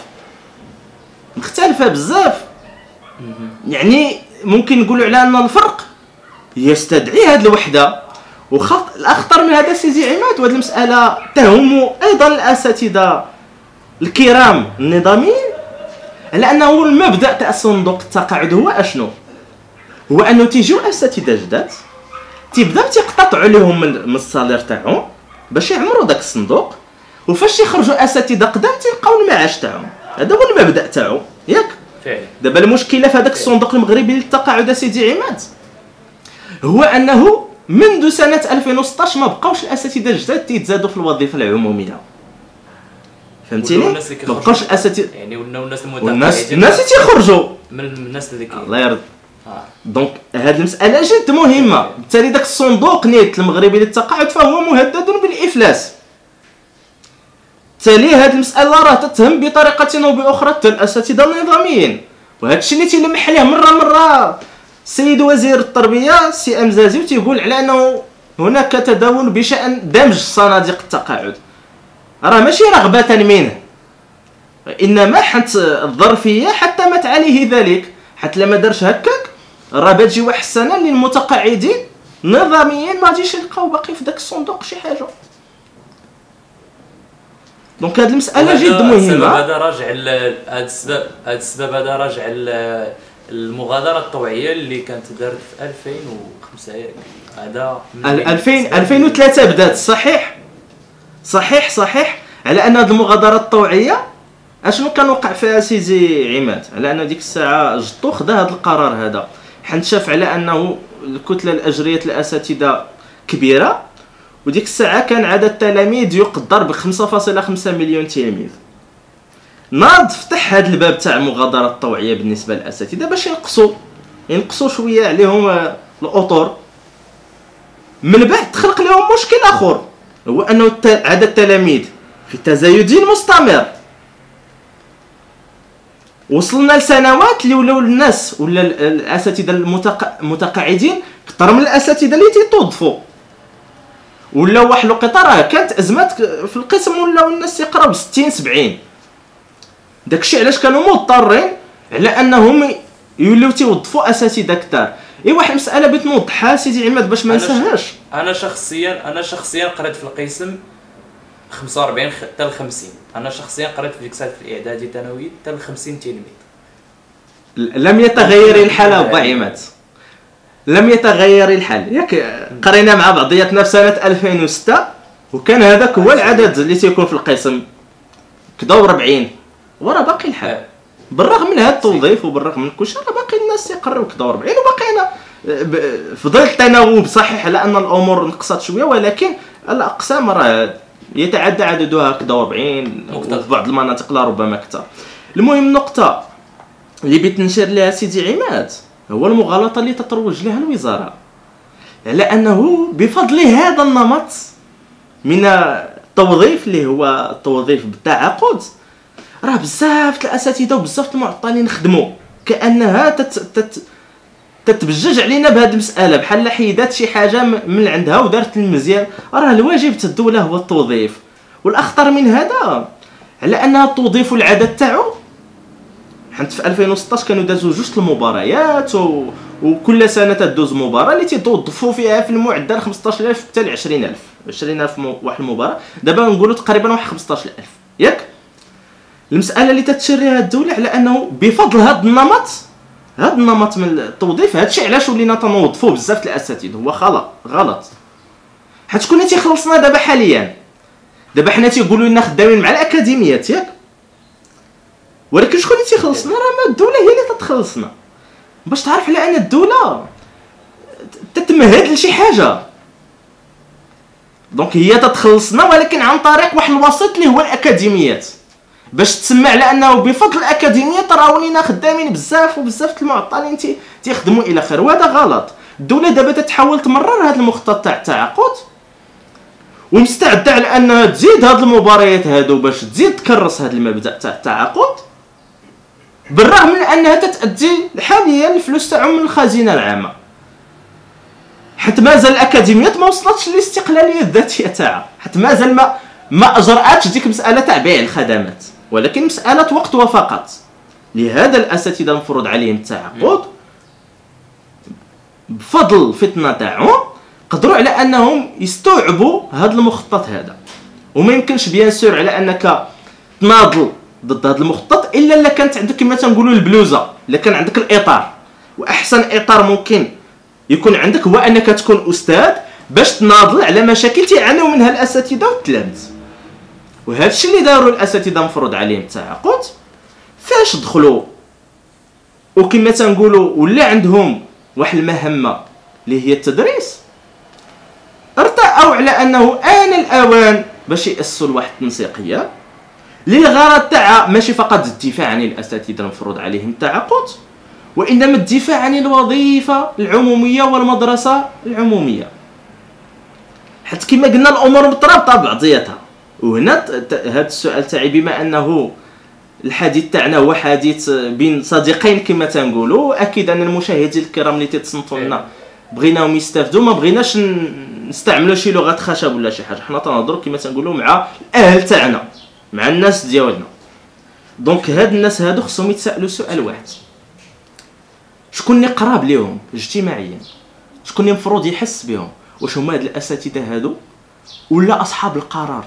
مختلفه بزاف يعني ممكن نقولوا على ان الفرق يستدعي هذه الوحده. وخط الاخطر من هذا سيدي عماد، وهذه المساله تهم ايضا الاساتذه الكرام النظاميين، على انه المبدا تاع صندوق التقاعد هو اشنو؟ هو انه تيجيو اساتذه جداد تيبداو تيقتطعوا لهم من الصالير تاعهم باش يعمروا داك الصندوق، وفاش يخرجوا اساتذه قدام تلقاو المعاش تاعهم. هذا هو المبدا تاعو ياك. دابا المشكله في هذاك الصندوق المغربي للتقاعد سيدي عماد هو انه منذ سنه ألفين وستطاش ما بقاوش الاساتذه الجداد تيتزادوا في الوظيفه العموميه، فهمتيني؟ ما بقاوش الاساتذه يعني ولاو الناس المتقاعدين الناس الناس تيخرجوا من الناس اللي الله يرضي. آه. دونك هذه المساله جد مهمه. بالتالي داك الصندوق نيت المغربي للتقاعد فهو مهدد بالافلاس. بالتالي هذه المساله راه تتهم بطريقه او باخرى الاساتذه النظاميين، وهذا الشيء اللي تيلمح عليه مره مره السيد وزير التربيه سي امزازي وتيقول على انه هناك تداول بشان دمج صناديق التقاعد. راه ماشي رغبه منه، انما حتى الظرفيه حتمت عليه ذلك. حتى لما دارش هكاك راه بتجي واحد السنه اللي المتقاعدين نظاميا ما غاديش يلقاو باقي في داك الصندوق شي حاجه. دونك هذه المساله جد مهمه. هذا راجع هذا السبب هذا السبب هذا راجع المغادره الطوعيه اللي كانت دارت في ألفين وخمسة ياك. هذا ألفين ألفين وثلاثة بدات صحيح صحيح صحيح على ان هذه المغادره الطوعيه اشنو كان وقع فيها سيدي عماد؟ على ان ديك الساعه جطو خدا هذا القرار هذا، حيت شاف على انه الكتله الاجريه الاساتذه كبيره، وديك الساعه كان عدد التلاميذ يقدر ب خمسة فاصلة خمسة مليون تلميذ. ناض فتح هذا الباب تاع المغادره الطوعيه بالنسبه للاساتذه باش ينقصوا ينقصوا شويه عليهم الاطر. من بعد تخلق لهم مشكل اخر، هو انه عدد التلاميذ في تزايد مستمر. وصلنا لسنوات اللي ولاو الناس ولا الاساتذه المتقاعدين كثر من الاساتذه اللي تيتوظفوا، ولا واحد الوقيته راه كانت ازمات في القسم ولاو الناس يقراو ستين سبعين. داكشي علاش كانوا مضطرين على انهم يوليو تيوظفوا اساتذه كثار. اي واحد المساله بغيت نوضحها سيدي عماد باش ما ننساهاش. انا شخصيا انا شخصيا قريت في القسم خمسة وأربعين حتى ل خمسين. انا شخصيا قريت في ديك الساعه في الاعدادي الثانوي حتى ل خمسين تلميذ. لم يتغير الحال الضعيمات، لم يتغير الحال. ياك قرينا مع بعضياتنا في سنه ألفين وستة وكان هذاك هو العدد اللي تيكون في القسم كدا أربعين، وراه باقي الحال بالرغم من هذا التوظيف وبالرغم من كلشي راه باقي الناس يقروا كدا أربعين. وباقينا فضل التناوب صحيح على ان الامور نقصت شويه، ولكن الاقسام راه يتعدى عددها كدا أربعين وفي بعض المناطق لا ربما اكثر. المهم النقطه اللي بغيت نشير لها سيدي عماد هو المغالطه اللي تتروج لها الوزاره على انه بفضل هذا النمط من التوظيف اللي هو التوظيف بالتعاقد راه بزاف الاساتذه وبزاف المعطلين خدموا، كانها تت تت تتبجج علينا بهذه المساله بحال حيدات شي حاجه من عندها ودارت المزيان. راه الواجب تاع الدوله هو التوظيف، والاخطر من هذا على انها توظيف العدد تاعو. حنت في ألفين وستطاش كانوا دازوا جوج المباريات و... وكل سنه تدوز مباراه اللي تيتوظفوا فيها في المعدل خمسطاش ألف حتى ل عشرين ألف عشرين ألف واحد المباراه. دابا نقولوا تقريبا واحد خمسطاش ألف. ياك المساله اللي تتشير لها الدوله على انه بفضل هذا النمط هذا النمط من التوظيف هذا الشيء علاش ولينا تنوظفوا بزاف الاساتذه هو غلط غلط. حيت شكون اللي تيخلصنا دابا حاليا؟ دابا حنا تيقولوا لنا خدامين مع الاكاديميات ياك، ولكن شكون اللي تيخلصنا؟ راه ما الدوله هي اللي تتخلصنا. باش تعرف على ان الدوله تتمهد لشي حاجه، دونك هي تتخلصنا ولكن عن طريق واحد الوسيط اللي هو الاكاديميات، باش تسمع على انه بفضل الاكاديميات راه ولينا خدامين بزاف وبزاف المعطلين تيخدموا الى اخره. وهذا غلط. الدوله دابا تتحاول تمرر هذا المخطط تاع التعاقد ومستعده على انها تزيد هاد المباريات هادو باش تزيد تكرس هذا المبدا تاع التعاقد، بالرغم من انها تتادي حاليا الفلوس تاعهم من الخزينه العامه. حتى مازال الاكاديميات ما وصلتش للاستقلاليه الذاتيه تاعها، حتى مازال ما ما اجراتش ديك المساله تاع بيع الخدمات، ولكن مساله وقت وفقط. لهذا الاساتذه المفروض عليهم التعاقد بفضل الفطنه تاعهم قدروا على انهم يستوعبوا هذا المخطط هذا. وما يمكنش بيان سور على انك تناضل ضد هذا المخطط الا الا كانت عندك كما تنقولوا البلوزه، الا كان عندك الاطار. واحسن اطار ممكن يكون عندك هو انك تكون استاذ باش تناضل على مشاكل تيعانيو منها الاساتذه والتلاميذ. وهذا الشيء اللي داروا الاساتذه مفروض عليهم التعاقد فاش دخلوا وكما تنقولوا ولا عندهم واحد المهمه اللي هي التدريس، ارتأوا على انه آن الاوان باش يأسسوا لواحد التنسيقيه للغرض تاعها ماشي فقط الدفاع عن الاساتذه المفروض عليهم التعاقد، وانما الدفاع عن الوظيفه العموميه والمدرسه العموميه. حتى كما قلنا الامور مترابطه ببعضياتها. وهنا هذا السؤال تاعي بما انه الحديث تاعنا هو حديث بين صديقين كما تنقولوا، اكيد ان المشاهدين الكرام اللي تتصنتوا لنا بغيناهم يستافدوا، ما بغيناش نستعملوا شي لغه خشب ولا شي حاجه، حنا تنهضروا كما تنقولوا مع الاهل تاعنا مع الناس ديالنا. دونك هاد الناس هادو خصهم يتسائلوا سؤال واحد: شكون اللي قراب ليهم اجتماعيا؟ شكون اللي المفروض يحس بهم؟ واش هما هاد الاساتذه هادو ولا اصحاب القرار؟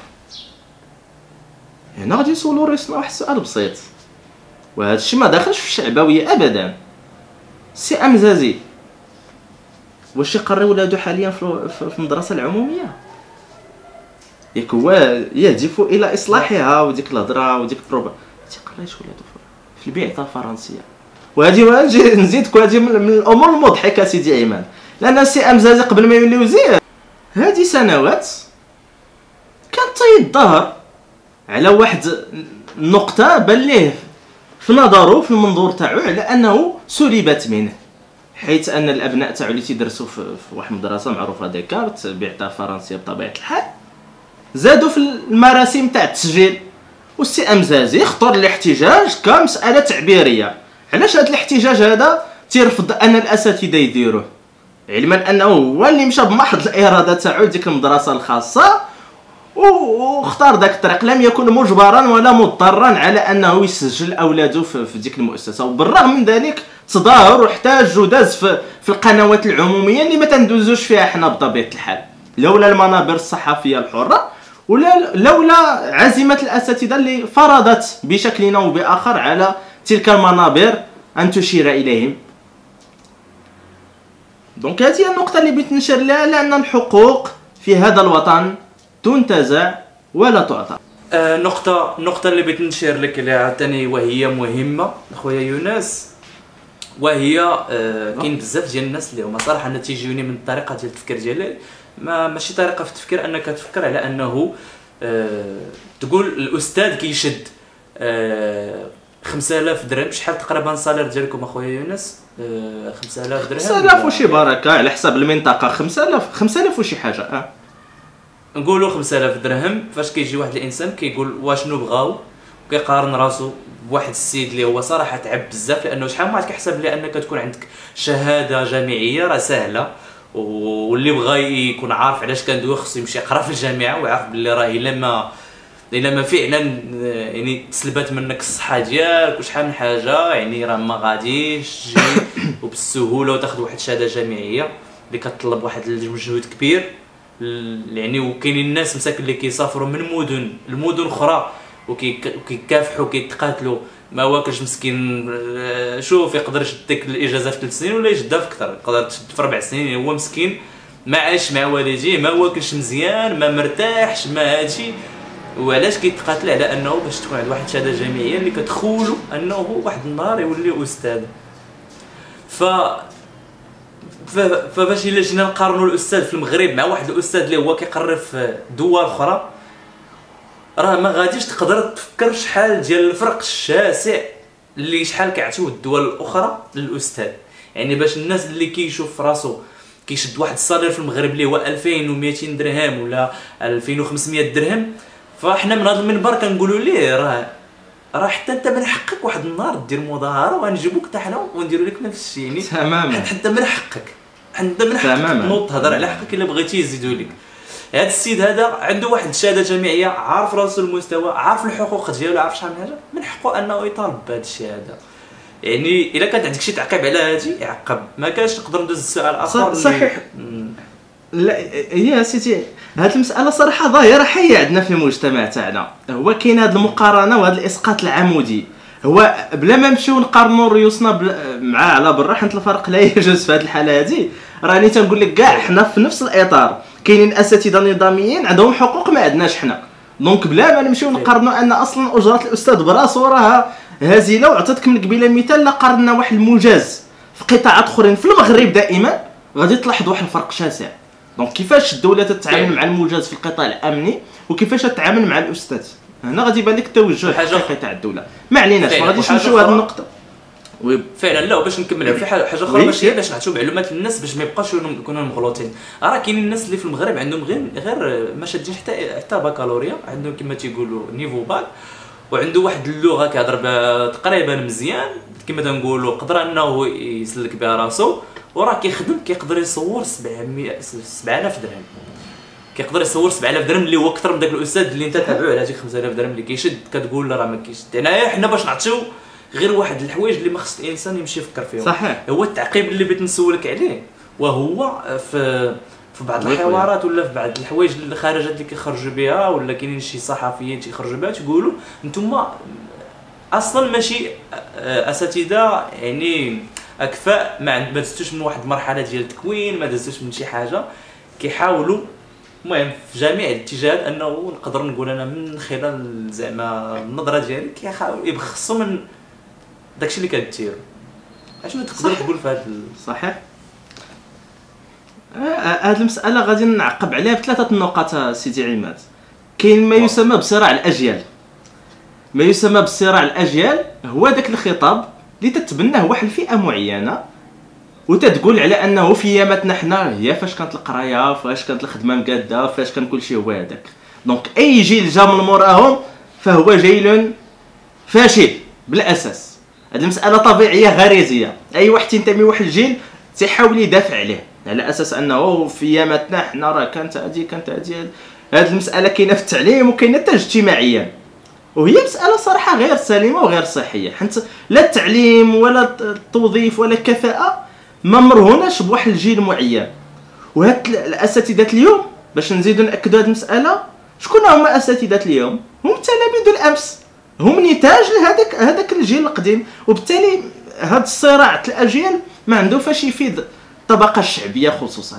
هنا غادي نسولوا راسنا واحد السؤال بسيط، وهذا الشيء ما داخلش في الشعبويه ابدا. سي امزازي واش يقري ولادو حاليا في المدرسه العموميه؟ ياك هو يهدف الى اصلاحها وديك الهضره وديك البروبا تيقريش ولادو في البيئه الفرنسيه. وهذه نزيدك هذه من الامور المضحكه سيدي ايمان، لان سي امزازي قبل ما يولي وزير هذه سنوات كان تيظهر على واحد النقطه بان ليه في نظره في المنظور تاعو على انه سلبت منه، حيث ان الابناء تاعو اللي تيدرسوا في واحد المدرسه معروفه ديكارت بيعتها فرنسيه بطبيعه الحال زادوا في المراسم تاع التسجيل. والسي امزازي اختار الاحتجاج كمساله تعبيريه. علاش هذا الاحتجاج هذا تيرفض ان الاساتذه يديروه، علما انه هو اللي مشى بمحض الاراده تاعو لديك المدرسه الخاصه واختار ذاك الطريق، لم يكن مجبرا ولا مضطرا على انه يسجل اولاده في ديك المؤسسه. وبالرغم من ذلك تظاهر واحتاج وداز في, في القنوات العموميه اللي ما تندوزوش فيها حنا بطبيعه الحال، لولا المنابر الصحفيه الحره ولا لولا عزيمه الاساتذه اللي فرضت بشكل او باخر على تلك المنابر ان تشير اليهم. دونك هذه هي النقطه اللي بغيت نشير لها، لان الحقوق في هذا الوطن تنتزع ولا تعطى. آه نقطة النقطة اللي بغيت نشير لك لها عاوتاني وهي مهمة خويا يونس، وهي آه كاين بزاف ديال الناس اللي هما صراحة انا تيجيوني من الطريقة ديال التفكير ديالي، ما ماشي طريقة في التفكير انك تفكر على انه آه تقول الاستاذ كيشد آه خمسة آلاف درهم. شحال تقريبا الصالير ديالكم اخويا يونس؟ آه خمسة آلاف درهم، خمسة آلاف وشي بركة على حساب المنطقة. خمسة آلاف خمسة آلاف وشي حاجة اه نقولوا خمسة آلاف درهم. فاش كيجي واحد الانسان كيقول واشنو بغاو، وكيقارن راسو بواحد السيد اللي هو صراحه تعب بزاف، لانه شحال ما كيحسب لي انك تكون عندك شهاده جامعيه راه سهله، واللي بغى يكون عارف علاش كندوي خصو يمشي يقرا في الجامعه ويعرف باللي راه الا ما الا ما فعلا يعني تسلبات منك الصحه ديالك وشحال من حاجه، يعني راه ما غاديش تجي وبالسهوله وتاخذ واحد الشهاده جامعيه اللي كتطلب واحد المجهود كبير. يعني وكاينين الناس مساكن اللي كيسافروا من مدن لمدن اخرى وكيكافحوا وكيتقاتلوا، ما واكلش مسكين. شوف يقدر يشد ديك الاجازه في ثلاث سنين ولا يشدها في اكثر، يقدر تشد في اربع سنين. هو مسكين ما عايش مع والديه، ما واكلش مزيان، ما مرتاحش، ما هادشي. وعلاش كيتقاتل على انه باش تكون عند واحد الشهاده جامعيه اللي كتخولو انه واحد النهار يولي استاذ. ف فباش الا جينا نقارنوا الاستاذ في المغرب مع واحد الاستاذ اللي هو كيقرر في دول اخرى، راه ما غاديش تقدر تفكر شحال ديال الفرق الشاسع اللي شحال كيعطيو الدول الاخرى للاستاذ. يعني باش الناس اللي كيشوف راسو كيشد واحد الصالير في المغرب اللي هو ألفين ومئتين درهم ولا ألفين وخمسمية درهم، فاحنا من هذا المنبر كنقولوا ليه راه راه حتى انت من حقك واحد النهار دير مظاهره وغنجيبوك حتى حنا ونديروا لك نفس الشيء. يعني تماما حتى من حقك حتى من حقك تنوض تهضر على حقك الا بغيتي يزيدوا لك. هذا السيد هذا عنده واحد الشهاده جامعيه، عارف راسو المستوى، عارف الحقوق ديالو، عارف شحال من حاجه، من حقه انه يطالب بهذا الشيء هذا. يعني الا كانت عندك شي تعقيب على هذه يعقب، ما كانش نقدر ندوز السؤال اخر. صحيح. لا يا سيدي هذه المساله صراحه ظاهره حيه عندنا في المجتمع تاعنا. هو كاين هذه المقارنه وهذا الاسقاط العمودي، هو بلا ما نمشيو نقارنوا ريوسنا مع على برا، حيت الفرق لا يجوز في هذه الحاله هذه. راني تنقول لك كاع حنا في نفس الاطار، كاينين اساتذه نظاميين عندهم حقوق ما عندناش حنا. دونك بلا ما نمشيو نقارنوا ان اصلا اجره الاستاذ براسو راها هزيله. وعطيتك من قبيله مثال، لا قارنا واحد المجاز في قطاعات اخرين في المغرب دائما غادي تلاحظ واحد الفرق شاسع. دونك كيفاش الدوله تتعامل مع المجاز في القطاع الامني وكيفاش تتعامل مع الاستاذ، هنا غادي يبان لك التوجه الحقيقي تاع الدوله. ما عليناش ما غاديش نمشيو هذه النقطه فعلا. لا باش نكمل في حاجه اخرى ماشي باش نعطيو معلومات للناس باش ما يبقاوش يكونوا مغلوطين. راه كاينين الناس اللي في المغرب عندهم غير غير ما شادين حتى حتى بكالوريا، عندهم كما تيقولوا نيفو باك، وعنده واحد اللغه كيهضر تقريبا مزيان كما تنقولوا، قدر انه يسلك بها راسو، وراه كيخدم كيقدر يصور سبعمية سبعة آلاف درهم، كيقدر يصور سبعة آلاف درهم اللي هو اكثر من داك الاستاذ اللي انت تابعو على هذيك خمسة آلاف درهم اللي كيشد. كتقول راه ما كيشد. هنايا حنا باش نعطيو غير واحد الحوايج اللي ما خص الانسان يمشي يفكر فيهم. صحيح. هو التعقيب اللي بغيت نسولك عليه، وهو في في بعض الحوارات ولا في بعض الحوايج اللي خارجات اللي كيخرجوا بها، ولا كاينين شي صحفيين تيخرجوا بها تيقولوا نتوما اصلا ماشي اساتذه يعني اكفاء، ما ما دزتوش من واحد المرحله ديال التكوين، ما دزتوش من شي حاجه. كيحاولوا المهم في جميع الاتجاهات انه نقدر نقول انا من خلال زعما النظره ديالي كيحاولوا يبخصوا من داكشي اللي كديروا. اشنو تقدر تقول في هذا؟ صحيح. هذه المساله غادي نعقب عليها بثلاثه نقاط سيدي عماد. كاين ما يسمى بصراع الاجيال. ما يسمى بصراع الاجيال هو داك الخطاب اللي تتبناه واحد الفئه معينه وتتقول على انه في اياماتنا حنا هي فاش كانت القرايه، فاش كانت الخدمه مقاده، فاش كان كلشي هو هذاك. دونك اي جيل جا من موراهم فهو جيل فاشل بالاساس. هذه المساله طبيعيه غريزيه، اي واحد تنتمي لواحد الجيل تيحاول يدافع عليه على اساس انه في اياماتنا حنا راه كانت هذه كانت هذه. هذه المساله كاينه في التعليم وكاينه حتى اجتماعيا، وهي مساله صراحه غير سليمه وغير صحيه، حيت لا التعليم ولا التوظيف ولا الكفاءه ما مرهوناش بواحد الجيل معين. وهاد الاساتذه اليوم باش نزيدوا ناكدوا هذه المساله، شكون هما اساتذه اليوم؟ هم تلاميذ الامس، هم نتاج لهذاك هذاك الجيل القديم. وبالتالي هاد الصراع الاجيال ما عنده فاش يفيد الطبقه الشعبيه خصوصا.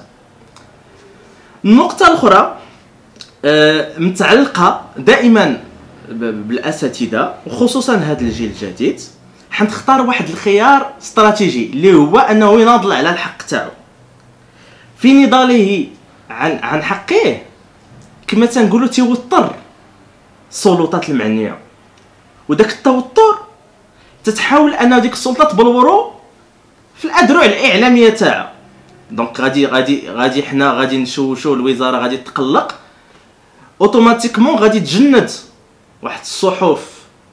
النقطه الاخرى آه متعلقه دائما بالاساتذه وخصوصا هذا الجيل الجديد. حنختار واحد الخيار استراتيجي اللي هو انه يناضل على الحق تاعو في نضاله عن عن حقه، كما تنقولوا تيوتر السلطات المعنيه، وداك التوتر تتحاول ان ديك السلطه تبلورو في الاذرع الاعلاميه تاعها. دونك غادي غادي غادي حنا غادي نشوشو الوزاره غادي تقلق اوتوماتيكمون، غادي تجند واحد الصحف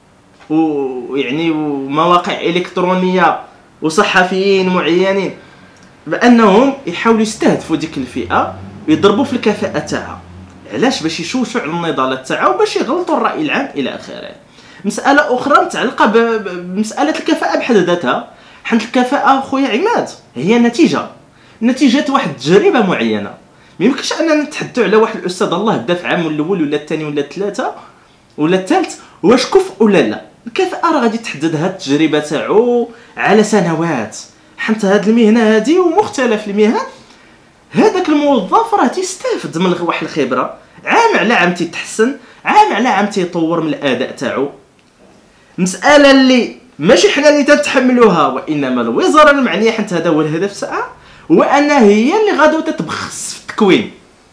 ويعني ومواقع الكترونيه وصحفيين معينين بانهم يحاولوا يستهدفوا ديك الفئه ويضربوا في الكفاءه تاعها. علاش؟ باش يشوشوا على النضالات تاعها وباش يغلطوا الراي العام الى اخره. مساله اخرى متعلقه بمساله الكفاءه بحد ذاتها، حيت الكفاءه خويا عماد هي نتيجه نتيجه واحد التجربه معينه. ما يمكنش اننا نتحدثوا على واحد الاستاذ الله بدا في عام الاول ولا الثاني ولا الثالثه ولا الثالث واش كفء ولا لا. الكفاءه راه غادي تحدد هاد التجربه تاعو على سنوات، حتى هاد المهنه هادي ومختلف المهن هذاك الموظف راه تيستافد من واحد الخبره، عام على عام تيتحسن، عام على عام تيطور من الاداء تاعو. مساله اللي ماشي حنا اللي تتحملوها وانما الوزاره المعنيه، حيت هذا هو الهدف تاعها، هو ان هي اللي غادي تتبخس في التكوين.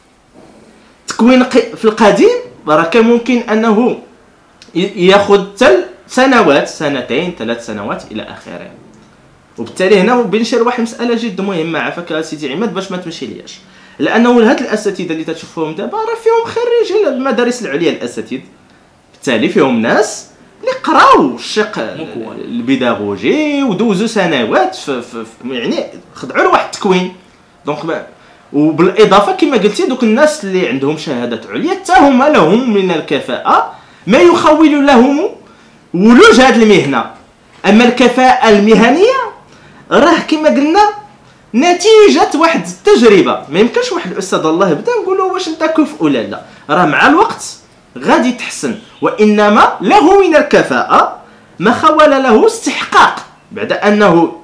التكوين في القديم راه كان ممكن انه ياخذ حتى سنوات، سنتين ثلاث سنوات الى اخره. وبالتالي هنا بنشير واحد المساله جد مهمه عافاك سيدي عماد باش ما تمشي لياش، لانه هاد الاساتذه اللي تشوفوهم دابا راه فيهم خريجي المدارس العليا الاساتذه، بالتالي فيهم ناس اللي قراو الشق البيداغوجي ودوزوا سنوات في, في, في يعني خضعوا لواحد التكوين. دونك وبالاضافه كما قلتي دوك الناس اللي عندهم شهادات عليا حتى هما لهم من الكفاءه ما يخول لهم ولوج هذه المهنه. اما الكفاءه المهنيه راه كما قلنا نتيجه واحد التجربه، ما يمكنش واحد الاستاذ الله يبدا نقولوا واش انت كفء ولا لا، راه مع الوقت غادي يتحسن، وانما له من الكفاءه ما خول له استحقاق بعد انه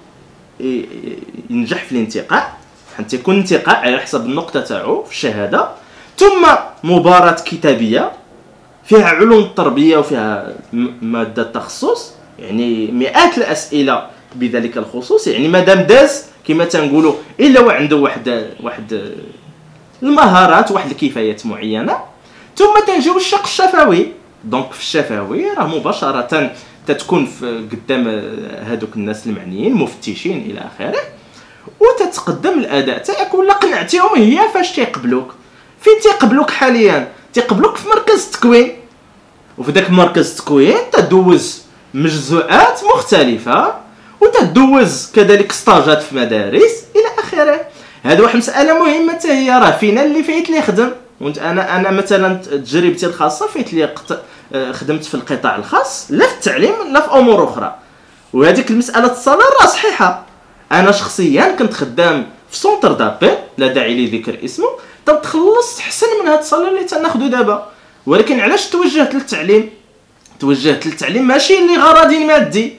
ينجح في الانتقاء، حتى يكون انتقاء على حسب النقطه تاعو في الشهاده، ثم مباراه كتابيه فيها علوم التربيه وفيها ماده تخصص، يعني مئات الاسئله بذلك الخصوص. يعني مادام داز كما تنقولوا الا وعنده واحد واحد المهارات واحد الكفايات معينه، ثم تنجيو الشق الشفوي. دونك في الشفوي راه مباشره تتكون في قدام هذوك الناس المعنيين مفتشين الى اخره، وتتقدم الاداء تاعك ولا قنعتيهم هي فاش تيقبلوك. فين تيقبلوك حاليا؟ تيقبلوك في مركز التكوين، وفي ذاك مركز التكوين تدوز مجزوءات مختلفه وتدوز كذلك ستاجات في مدارس الى اخره. هذه واحد المساله مهمه حتى هي. راه فينا اللي فايت لي خدم، وانت انا انا مثلا تجربتي الخاصه فايت لي خدمت في القطاع الخاص لا في التعليم لا في امور اخرى. وهذيك المساله الصالير راه صحيحه، انا شخصيا كنت خدام في سونتر دابيل لا داعي لذكر اسمه، تخلصت احسن من هذا الصالير اللي تناخذه دابا. ولكن علاش توجهت للتعليم؟ توجهت للتعليم ماشي لغرض مادي.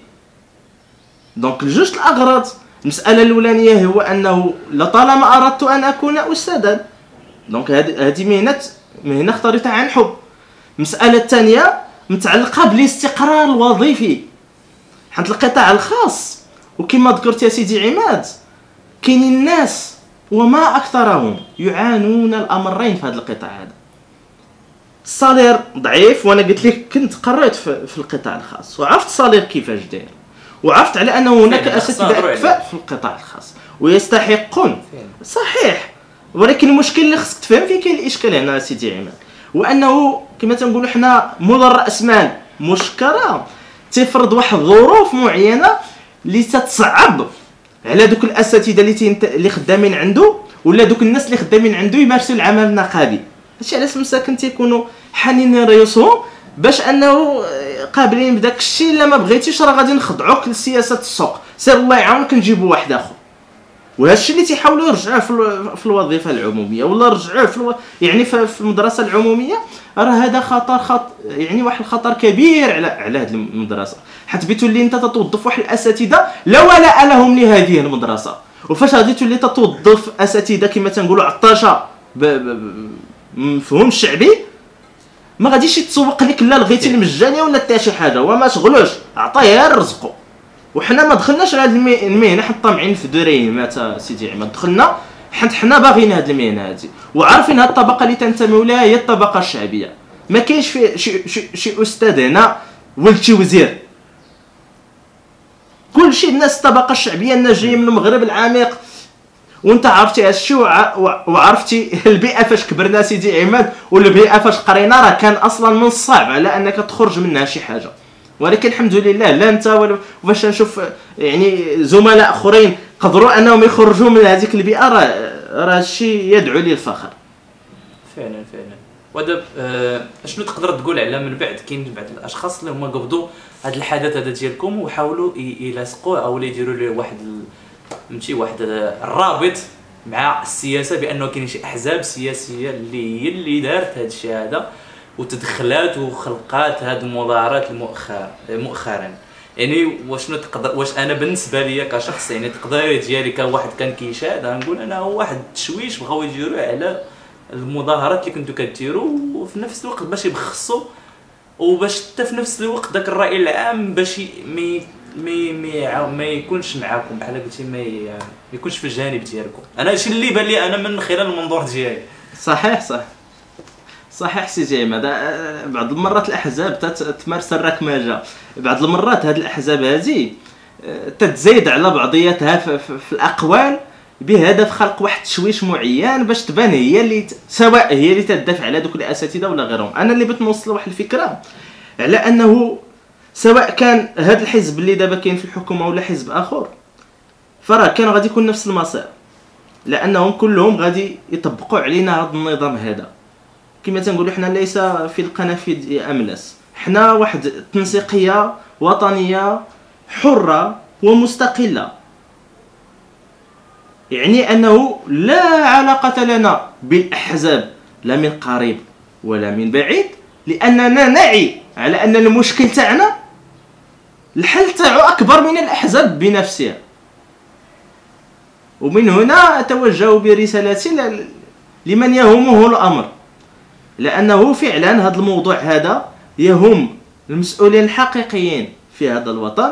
دونك لجوج الاغراض. المساله الاولانيه هو انه لطالما اردت ان اكون استاذا، دونك هذه مهنه مهنه اختارتها عن حب. المساله الثانيه متعلقه بالاستقرار الوظيفي، حيت القطاع الخاص وكما ذكرت يا سيدي عماد كاينين الناس وما اكثرهم يعانون الامرين في هذا القطاع هذا. الصالير ضعيف، وانا قلت لك كنت قريت في, في القطاع الخاص وعرفت الصالير كيفاش داير، وعرفت على انه هناك اساتذه اكفاء في القطاع الخاص ويستحقون صحيح. ولكن المشكل اللي خصك تفهم فيه كاين الاشكال هنا سيدي عماد، وانه كما تنقولوا حنا مول الراس مال مشكره تفرض واحد الظروف معينه اللي تتصعب على دوك الاساتذه اللي تينت... اللي خدامين عنده ولا دوك الناس اللي خدامين عنده يمارسوا العمل النقابي. هادشي علاش المساكن تيكونوا حانين ريوسهم باش انه قابلين بداك الشيء. الا ما بغيتيش راه غادي نخضعوك لسياسه السوق، سير الله يعاونك نجيبوا واحد اخر. وهذا الشيء اللي تيحاولوا يرجعوه في, في الوظيفه العموميه ولا رجعوه في الو... يعني في المدرسه العموميه. راه هذا خطر خط يعني واحد الخطر كبير على على هذه المدرسه، حيت بتولي انت تتوظف واحد الاساتذه لا ولاء لهم لهذه المدرسه. وفاش غادي تولي تتوظف اساتذه كما تنقولوا عطاشه بمفهوم الشعبي، ما غاديش يتسوق لك لا لغيتي المجانيه ولا حتى شي حاجه، وما تشغلوش عطيه غير رزقو. وحنا ما دخلناش لهاد المهنه حنا طامعين في دريهمات سيدي عماد، دخلنا حيت حنا باغيين هاد المهنه هادي وعارفين هاد الطبقه اللي تنتميو لها هي الطبقه الشعبيه. ما كاينش في شي شي, شي استاذ هنا ولد شي وزير، كلشي الناس الطبقه الشعبيه الناس جايين من المغرب العميق. وانت عرفتي هادشي وعرفتي البيئه فاش كبرنا سيدي عماد والبيئه فاش قرينا، راه كان اصلا من الصعب على انك تخرج منها شي حاجه. ولكن الحمد لله لا انت ولا باش نشوف يعني زملاء اخرين قدروا انهم يخرجوا من هذيك البيئه، راه راه شيء يدعو للفخر فعلا فعلا. ودابا آه شنو تقدر تقول على من بعد كاين بعض الاشخاص اللي هما قبضوا هذا الحدث هذا ديالكم وحاولوا يلاصقوه او يديروا له واحد ماشي واحد الرابط مع السياسه، بانه كاين شي احزاب سياسيه اللي هي اللي دارت هذا الشيء هذا وتدخلات وخلقات هذه المظاهرات المؤخر مؤخرا. يعني واش تقدر واش انا بالنسبه لي كشخص يعني تقديري ديالي كواحد كان كيشاهد غنقول انا هو واحد التشويش بغاو يديروا على المظاهرات اللي كنتو كديروا، وفي نفس الوقت باش يبخصوا وباش حتى في نفس الوقت داك الراي العام باش مي مي مي ما يكونش معاكم بحال قلتي ما يكونش في الجانب ديالكم. انا هادشي اللي بان لي انا من خلال المنظور ديالي. صحيح صح صحيح سيدي عماد. بعض المرات الاحزاب تمارس الركمجه، بعض المرات هاد الاحزاب هذه تتزايد على بعضياتها في, في, في الاقوال بهدف خلق واحد التشويش معين باش تبان هي اللي سواء هي اللي تدافع على دوك الاساتذه ولا غيرهم. انا اللي بغيت نوصل واحد الفكره على انه سواء كان هذا الحزب اللي دابا كاين في الحكومه ولا حزب اخر، فراه كان غادي يكون نفس المصير، لانهم كلهم غادي يطبقوا علينا هذا النظام هذا. كما تنقولوا حنا ليس في القنافذ املس، حنا واحد تنسيقيه وطنيه حره ومستقله. يعني انه لا علاقه لنا بالاحزاب لا من قريب ولا من بعيد، لاننا نعي على ان المشكل تاعنا الحل تاعو اكبر من الاحزاب بنفسها. ومن هنا اتوجه برسالتي لمن يهمه الامر، لانه فعلا هذا الموضوع هذا يهم المسؤولين الحقيقيين في هذا الوطن،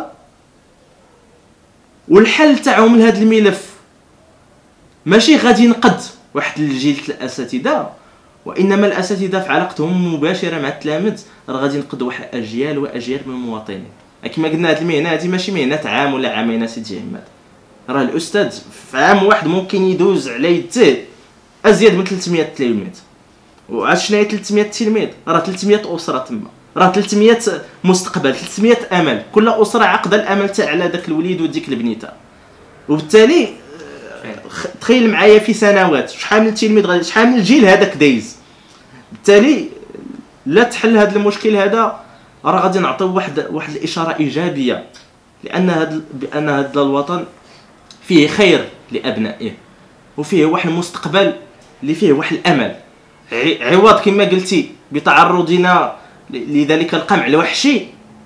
والحل تاعهم لهذا الملف ماشي غادي ينقد واحد الجيل الاساتذه، وانما الاساتذه في علاقتهم المباشره مع التلاميذ راه غادي ينقد واحد اجيال واجيال من المواطنين. كما قلنا هذه المهنه هذه ماشي مهنه عام ولا عامين سيدي عماد، راه الاستاذ في عام واحد ممكن يدوز على يديه ازيد من ثلاثمية تلميذ. وعاد شنو هي ثلاثمية تلميذ؟ راه ثلاثمية اسره تما، راه ثلاثمية مستقبل، ثلاثمية امل، كل اسره عقده الامل تاع على داك الوليد وديك البنيته. وبالتالي تخيل معايا في سنوات شحال من التلميذ غادي شحال من الجيل هذاك دايز. بالتالي لا تحل هذا المشكل هذا راه غادي نعطيو واحد واحد الاشاره ايجابيه، لان هذا بان هذا الوطن فيه خير لابنائه وفيه واحد المستقبل اللي فيه واحد الامل، عوض كما قلتي بتعرضنا لذلك القمع الوحشي.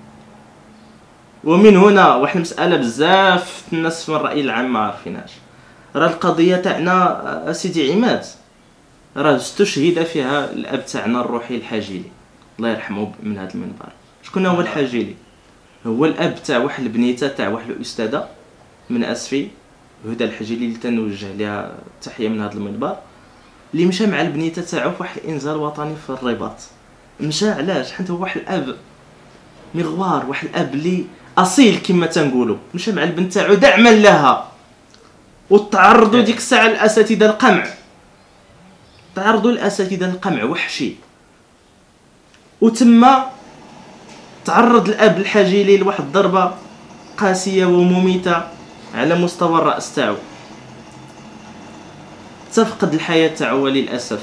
ومن هنا واحد المساله بزاف الناس من الراي العام ما عارفينهاش، راه القضيه تاعنا سيدي عماد راه استشهد فيها الاب تاعنا الروحي الحاجيلي الله يرحمه من هذا المنبر. شكون هو الحاجيلي؟ هو الاب تاع واحد البنيته تاع واحد الاستاذه من اسفي هدى الحاجيلي اللي تنوجه لها تحيه من هذا المنبر، اللي مشى مع البنيته تاعو في واحد الانزال وطني في الرباط. مشى علاش؟ حيت هو واحد الاب مغوار، واحد الاب اللي اصيل كما تنقولوا، مشى مع البنت تاعو دعما لها. وتعرضوا ديك الساعه الاساتذه القمع، تعرضوا الاساتذه القمع وحشي وتما تعرض الاب الحاجيلي لواحد الضربه قاسيه ومميته على مستوى الراس تاعو، تفقد الحياه تاعو للاسف.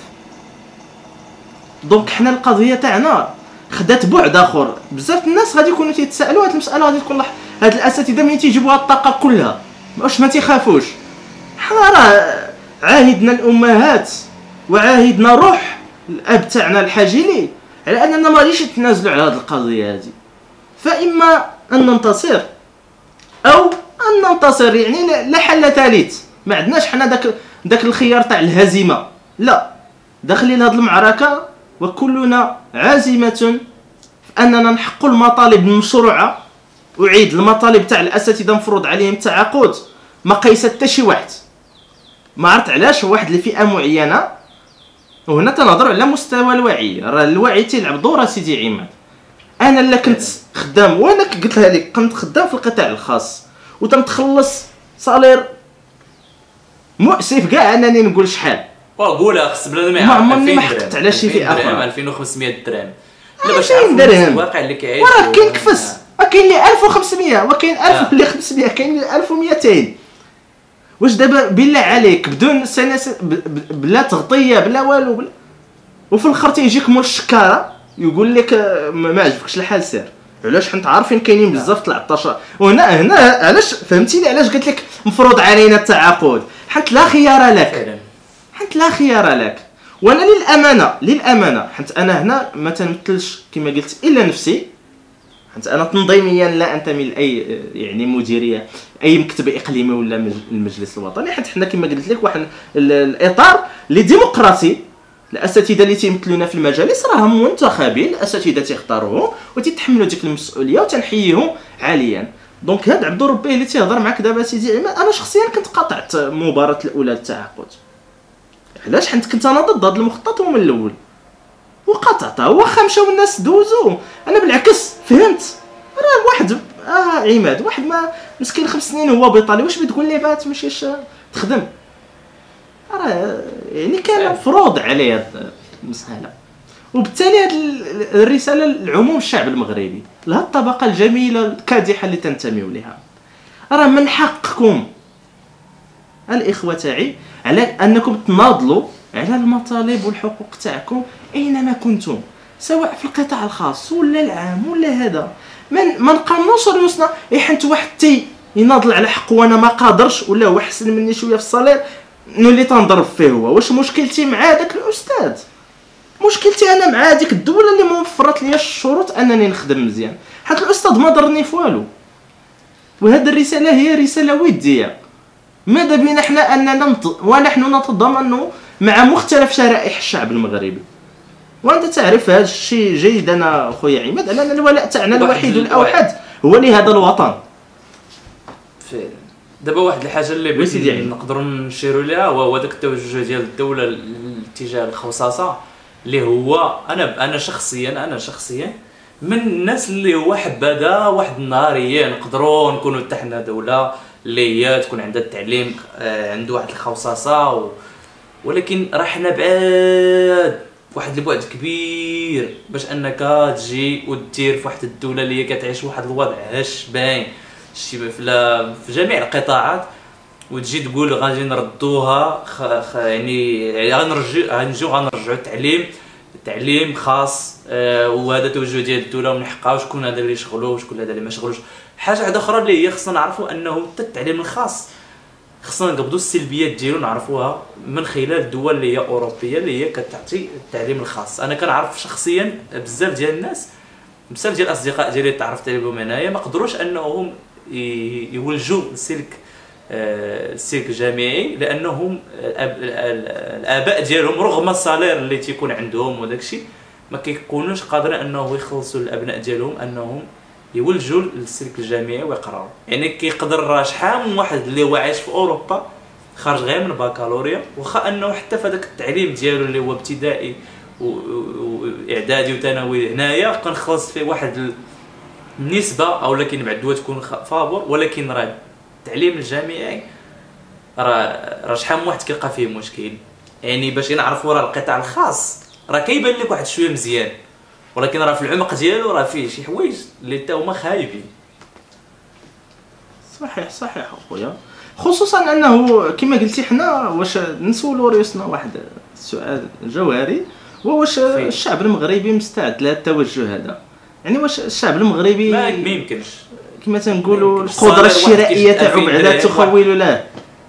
دونك حنا القضيه تاعنا خدات بعد اخر. بزاف الناس غادي يكونوا تيتسائلوا هاد المساله، غادي تكون لح... هاد الاساتذه منين تيجيبوا هاد الطاقه كلها؟ واش ما تيخافوش؟ حنا راه عاهدنا الامهات وعاهدنا روح الاب تاعنا الحاجيلي على اننا ما غاديش نتنازلوا على هاد القضيه هادي. فاما ان ننتصر او ان ننتصر، يعني لا حل ثالث. ما عندناش حنا داك داك الخيار تاع الهزيمه، لا، داخلين هاد المعركه وكلنا عازمه في اننا نحقق المطالب المشروعه. اعيد المطالب تاع الاساتذه مفروض عليهم التعاقد ما قيست حتى شي واحد، ما عرفت علاش واحد لفئه معينه. وهنا تنهضروا على مستوى الوعي، راه الوعي تيلعب دور سيدي عماد. انا اللي كنت خدام، وانا قلتها لك، كنت خدام في القطاع الخاص وتنتخلص صالير مؤسف كاع انني نقول شحال. وقولها خص بلا ما ما عمرني ما حققت على شي فئه اخرى. ألفين وخمسمية درهم لا باش ألفين درهم الواقع اللي كيعيش. وراه كاين كفس، وكاين اللي ألف وخمسمية، وكاين ألف اللي خمسمية، كاين اللي ألف ومئتين. واش دابا بالله عليك بدون سنة بلا تغطيه بلا والو بلا، وفي الاخر تيجيك مول الشكاره يقول لك ما عجبكش الحال سير؟ علاش؟ حنت عارفين كاينين بزاف العطاشة. وهنا هنا علاش فهمتيني علاش قلت لك مفروض علينا التعاقد؟ حنت لا خيار لك، حنت لا خيار لك. وانا للامانه للامانه حنت انا هنا ما تنمثلش كما قلت الا نفسي، حنت انا تنظيميا لا انتمي لاي يعني مديريه اي مكتب اقليمي ولا المجلس الوطني، حيت حنا كما قلت لك واحد الاطار اللي ديمقراطي. الاساتذه اللي تيمثلونا في المجالس راهم منتخبين، الاساتذه تيختاروهم وتيتحملوا ديك المسؤوليه وتنحييهم عاليا. دونك هاد عبد ربي اللي تيهضر معك دابا سيدي عماد، انا شخصيا كنت قاطعت مباراه الاولى للتعاقد. علاش؟ حيت كنت انا ضد هذا المخطط من الاول وقاطعتها، واخا مشاو الناس دوزو. انا بالعكس فهمت، راه واحد اه عماد واحد ما مسكين خمس سنين هو بيطالي، واش بتقول لي بات تمشيش تخدم؟ راه يعني كان مفروض عليه هاد المساله. وبالتالي هاد الرساله لعموم الشعب المغربي، لهاد الطبقه الجميله الكادحه اللي تنتميو لها، راه من حقكم الاخوه تاعي على انكم تناضلوا على المطالب والحقوق تاعكم اينما كنتم، سواء في القطاع الخاص ولا العام ولا هذا. من ما نقارنوش رؤوسنا اي حنت واحد تي يناضل على حق وانا ما قادرش، ولا هو احسن مني شويه في الصالير نولي تنضرب فيه. هو واش مشكلتي مع داك الاستاذ؟ مشكلتي انا مع ديك الدوله اللي ما وفرت لي الشروط انني نخدم مزيان، حيت الاستاذ ما ضرني في والو. وهذه الرساله هي رساله وديه. ماذا بينا حنا اننا ونحن نتضامن مع مختلف شرائح الشعب المغربي. وانت تعرف هذا الشيء جيدا اخويا عماد، اننا الولاء تاعنا الوحيد والاوحد هو لهذا الوطن. فعلا. دابا واحد الحاجه اللي بغيت نقدروا نشيروا ليها هو داك التوجه ديال الدوله اتجاه الخصاصه، اللي هو انا انا شخصيا انا شخصيا من الناس اللي هو حبذا واحد النهار هي نقدروا نكونوا حتى حنا دوله اللي هي تكون عندها التعليم عنده واحد الخصاصه و... ولكن راه حنا بعاد واحد البعد كبير باش انك تجي ودير في واحد الدوله اللي هي كتعيش واحد الوضع هش باين شي في جميع القطاعات، وتجي تقول غادي نردوها خ... خ... يعني غنرجعوا غنجيو غنرجعوا التعليم تعليم خاص. آه وهذا توجه ديال الدوله ومن حقها شكون هذا اللي يشغلوه وشكون هذا اللي ما يشغلوش. حاجه واحده اخرى اللي هي خصنا نعرفوا انه حتى التعليم الخاص خصنا نقبضوا السلبيات ديالو نعرفوها من خلال الدول اللي هي اوروبيه اللي هي كتعطي التعليم الخاص. انا كنعرف شخصيا بزاف ديال الناس، بزاف ديال الاصدقاء ديالي تعرفت عليهم هنايا ما قدروش انهم يولجوا السلك السلك الجامعي، لانهم الاباء ديالهم رغم الصالير اللي تيكون عندهم وداك الشيء ما كيكونوش قادرين انه يخلصوا الابناء ديالهم انهم يولجوا للسلك الجامعي ويقراو. يعني كيقدر شحال من واحد اللي هو عايش في اوروبا خارج غير من بكالوريا، واخا انه حتى في هذاك التعليم ديالو اللي هو ابتدائي واعدادي وثانوي هنايا كنخلص فيه واحد النسبه او لكن بعد تكون فابور، ولكن راه التعليم الجامعي راه راه شحال من واحد كيلقى فيه مشكل. يعني باش نعرفوا راه القطاع الخاص راه كيبان لك واحد شويه مزيان، ولكن راه في العمق ديالو راه فيه شي حوايج اللي حتى هما خايبين. صحيح صحيح اخويا، خصوصا انه كما قلتي حنا واش نسولوا ريوسنا واحد السؤال جوهري، هو واش الشعب المغربي مستعد لهذا التوجه هذا؟ يعني واش الشعب المغربي ما ما يمكنش كما تنقولوا القدره الشرائيه تاعو بعدا تخول له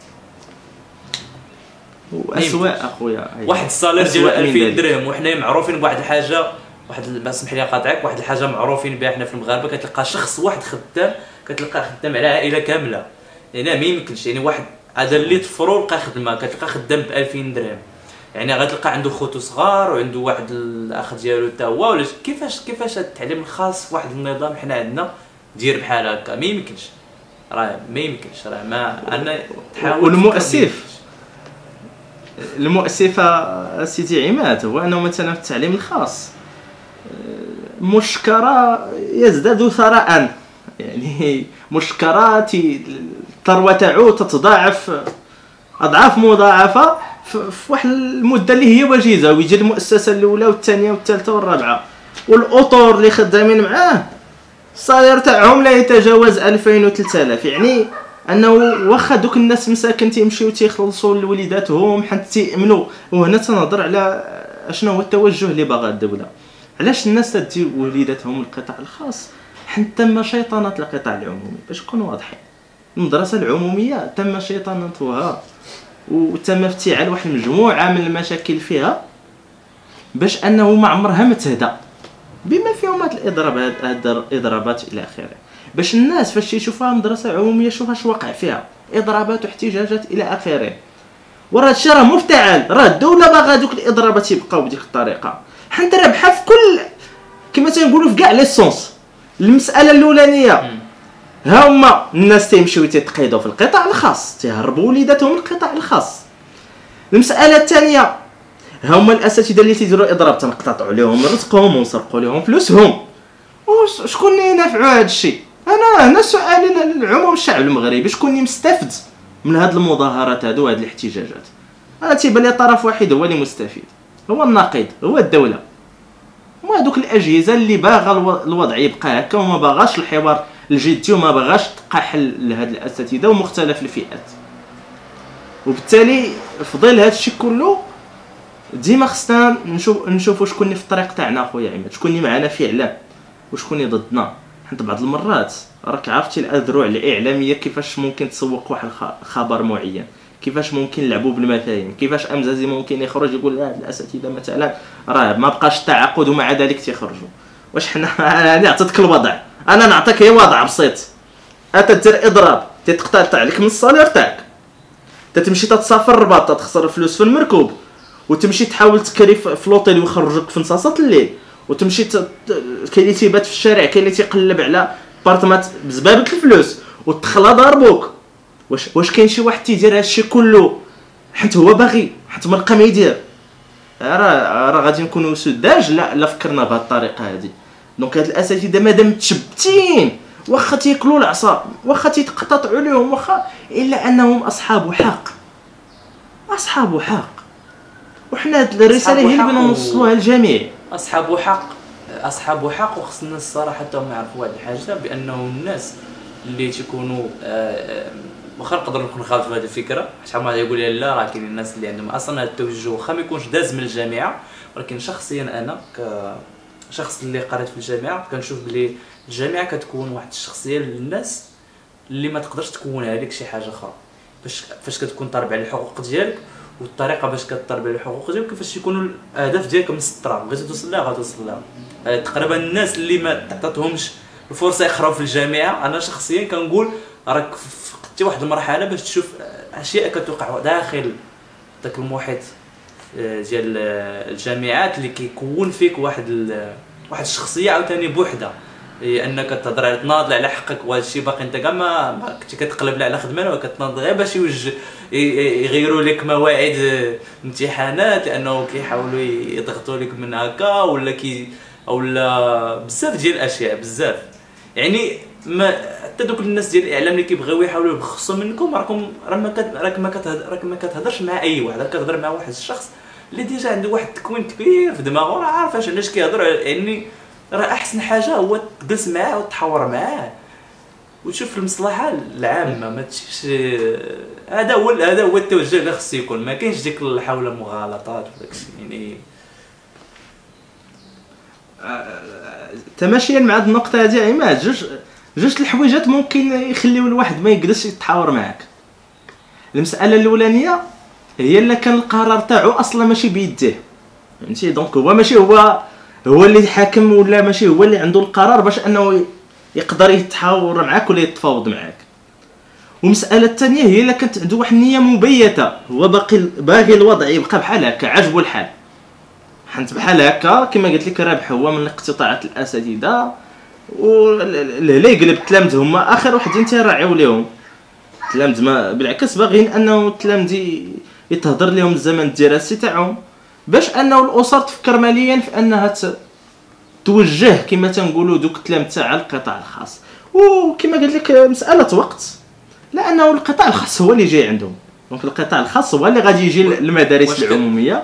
واسواء اخويا. واحد الصالير ديال ألفين درهم، وحنا معروفين بواحد الحاجه، واحد ما سمح لي قاطعك، واحد الحاجه معروفين بها حنا في المغاربه، كتلقى شخص واحد خدام كتلقاه خدام على عائله كامله. يعني ما يمكنش، يعني واحد هذا اللي طفرو لقى خدمه كتلقى خدام ب ألفين درهم، يعني غتلقى عنده خوتو صغار وعنده واحد الاخ ديالو حتى هو. ولا كيفاش كيفاش التعليم الخاص في واحد النظام حنا عندنا دير بحال هكا؟ ما يمكنش، راه ما يمكنش، راه ما انا تحاول. والمؤسف المؤسفه سيدي عماد هو انه مثلا في التعليم الخاص مشكره يزداد ثراء، يعني مشكرات الثروه تاعو تتضاعف اضعاف مضاعفه في واحد المده اللي هي وجيزه، ويجي المؤسسه الاولى والثانيه والثالثه والرابعه، والاطور اللي خدامين معاه الصالير تاعهم لا يتجاوز ألفين و ثلاثة آلاف. يعني انه واخا دوك الناس مساكن تيمشيو تيخلصوا لوليداتهم حتى تيامنوا. وهنا تنهضر على اشنو هو التوجه اللي باغا الدوله، علاش الناس تدي وليداتهم القطاع الخاص حيت تم شيطنه القطاع العمومي. باش نكونوا واضحين، المدرسه العموميه تم شيطنتها وتم افتعال واحد المجموعه من المشاكل فيها باش انه ما عمرها ما تهدى، بما فيهم هاد الاضرابات هاد الاضرابات الى اخره. باش الناس فاش يشوفوها مدرسه عموميه شوف اش وقع فيها، اضرابات واحتجاجات الى اخره. وراه هادشي راه مفتعل، راه الدوله باغا دوك الاضرابات يبقاو بديك الطريقه، حيت رابحه في كل كما تنقولوا في كاع لي سونس. المساله الاولانيه ها هما الناس تيمشيو تيتقيدوا في القطاع الخاص، تيهربوا وليداتهم للقطاع الخاص. المساله الثانيه ها هما الاساتذه اللي تيديروا اضراب تنقطعوا عليهم رزقهم ونسرقوا لهم فلوسهم. وشكون اللي ينافعوا هذا الشيء؟ انا هنا سؤالي للعموم الشعب المغربي، شكون اللي مستفد من هذه المظاهرات هذو وهذه الاحتجاجات؟ انا تيبان لي طرف واحد هو اللي مستفيد، هو الناقد، هو الدوله، وما دوك الاجهزه اللي باغا الوضع يبقى هكا وما باغاش الحوار الجدي وما باغاش تلقى حل لهاد الاساتذه ومختلف الفئات. وبالتالي في ظل هذا الشيء كله ديما خصنا نشوف نشوفوا شكون اللي في الطريق تاعنا اخويا عماد، شكون اللي معنا فعلا وشكون اللي ضدنا. حيت بعض المرات راك عرفتي الذروع الاعلاميه كيفاش ممكن تسوق واحد الخبر معين، كيفاش ممكن نلعبوا بالمفاهيم، كيفاش امزازي ممكن يخرج يقول لا الاساتذه مثلا راه ما بقاش التعاقد ومع ذلك تيخرجوا. واش حنا انا عطيتك الوضع، انا نعطيك هي وضع بسيط، اتدير اضراب تتقطع عليك من الصالير تاعك، تتمشي تتسافر الرباط تخسر فلوس في المركوب، وتمشي تحاول تكري في لوطيل ويخرجوك في نصاصات الليل، وتمشي ت... كاين اللي تيبات في الشارع، كاين اللي تيقلب على بارطمات بزبابه الفلوس وتخلى ضربوك. واش واش كاين شي واحد تيدير هادشي كله حيت هو باغي، حيت ما لقى ما يدير؟ راه راه غادي نكونوا سذاج لا لا فكرنا بهذه الطريقه هذه. دونك هاد الاساتذه مادام متشبتين واخا تياكلوا العصا واخا تيتقطعوا عليهم واخا، الا انهم اصحاب حق، اصحاب حق. وحنا هاد الرساله هي اللي بغينا نوصلوها للجميع. اصحاب حق اصحاب حق وخصنا الصراحه حتى هم يعرفوا واحد الحاجه، بانه الناس اللي تيكونوا واخا نقدر نكون خالف في هذه الفكره، شحال ما يقول لي لا راه كاين الناس اللي عندهم اصلا هذا التوجه واخا ما يكونش داز من الجامعه، ولكن شخصيا انا كشخص اللي قريت في الجامعه كنشوف بلي الجامعه كتكون واحد الشخصيه للناس اللي ما تقدرش تكونها لك شي حاجه اخرى. فاش فاش كتكون طالب على الحقوق ديالك والطريقه باش كطالب على الحقوق ديالك كيفاش يكونوا الاهداف ديالك مسطره، بغيتي توصل لها غتوصل لها. تقريبا الناس اللي ما تعطاتهمش الفرصه يقراو في الجامعه، انا شخصيا كنقول راك فقدتي واحد المرحله باش تشوف اشياء كتوقع داخل داك المحيط ديال الجامعات اللي كيكون فيك واحد واحد الشخصيه عاوتاني بوحده، انك تهضر على تناضل على حقك، وهذا الشيء باقي انت كاع ما كنتي كتقلب على خدمه وكتناضل غير باش يوجه يغيروا لك مواعيد امتحانات لانه كيحاولوا يضغطوا لك من هكا ولا كي اولا بزاف ديال الاشياء بزاف. يعني ما حتى دوك الناس ديال الاعلام اللي كيبغيو يحاولوا يبخصوا منكم، راكم راه ما راك ما راك ما كتهضرش مع اي واحد، راك كتهضر مع واحد الشخص اللي ديجا عنده واحد التكوين كبير في دماغه راه عارف اش علاش كيهضر، يعني راه احسن حاجه هو تجلس معاه وتحاور معاه وتشوف المصلحه العامه، ما تشوفش. هذا هو هذا هو التوجه اللي خصو يكون، ما كاينش ديك حول المغالطات وداكشي يعني. تماشيا مع هذه النقطه هذه عماد، جوج جوج الحويجات ممكن يخليو الواحد ما يجلسش يتحاور معاك. المساله الاولانيه هي الا كان القرار تاعو اصلا ماشي بيديه، فهمتي؟ دونك هو ماشي هو هو اللي حاكم، ولا ماشي هو اللي عنده القرار باش انه يقدر يتحاور معاك ولا يتفاوض معاك. والمساله الثانيه هي الا كانت عنده واحد النيه مبيته، هو باقي باغي الوضع يبقى بحال هكا، عاجبو الحال، حنت بحال هكا كما قلت لك رابح هو من اقتطاعات الاساتذه، ولا يقلب التلامذ هما اخر وحدين تيراعيو ليهم. التلامذ ما بالعكس باغيين انه التلامذ يتهضر لهم الزمن الدراسي تاعهم، باش انه الاسر تفكر ماليا في انها توجه كما تنقولوا دوك التلامذ تاع القطاع الخاص. وكما قلت لك مساله وقت، لانه القطاع الخاص هو اللي جاي عندهم، دونك القطاع الخاص هو اللي غادي يجي للمدارس العموميه.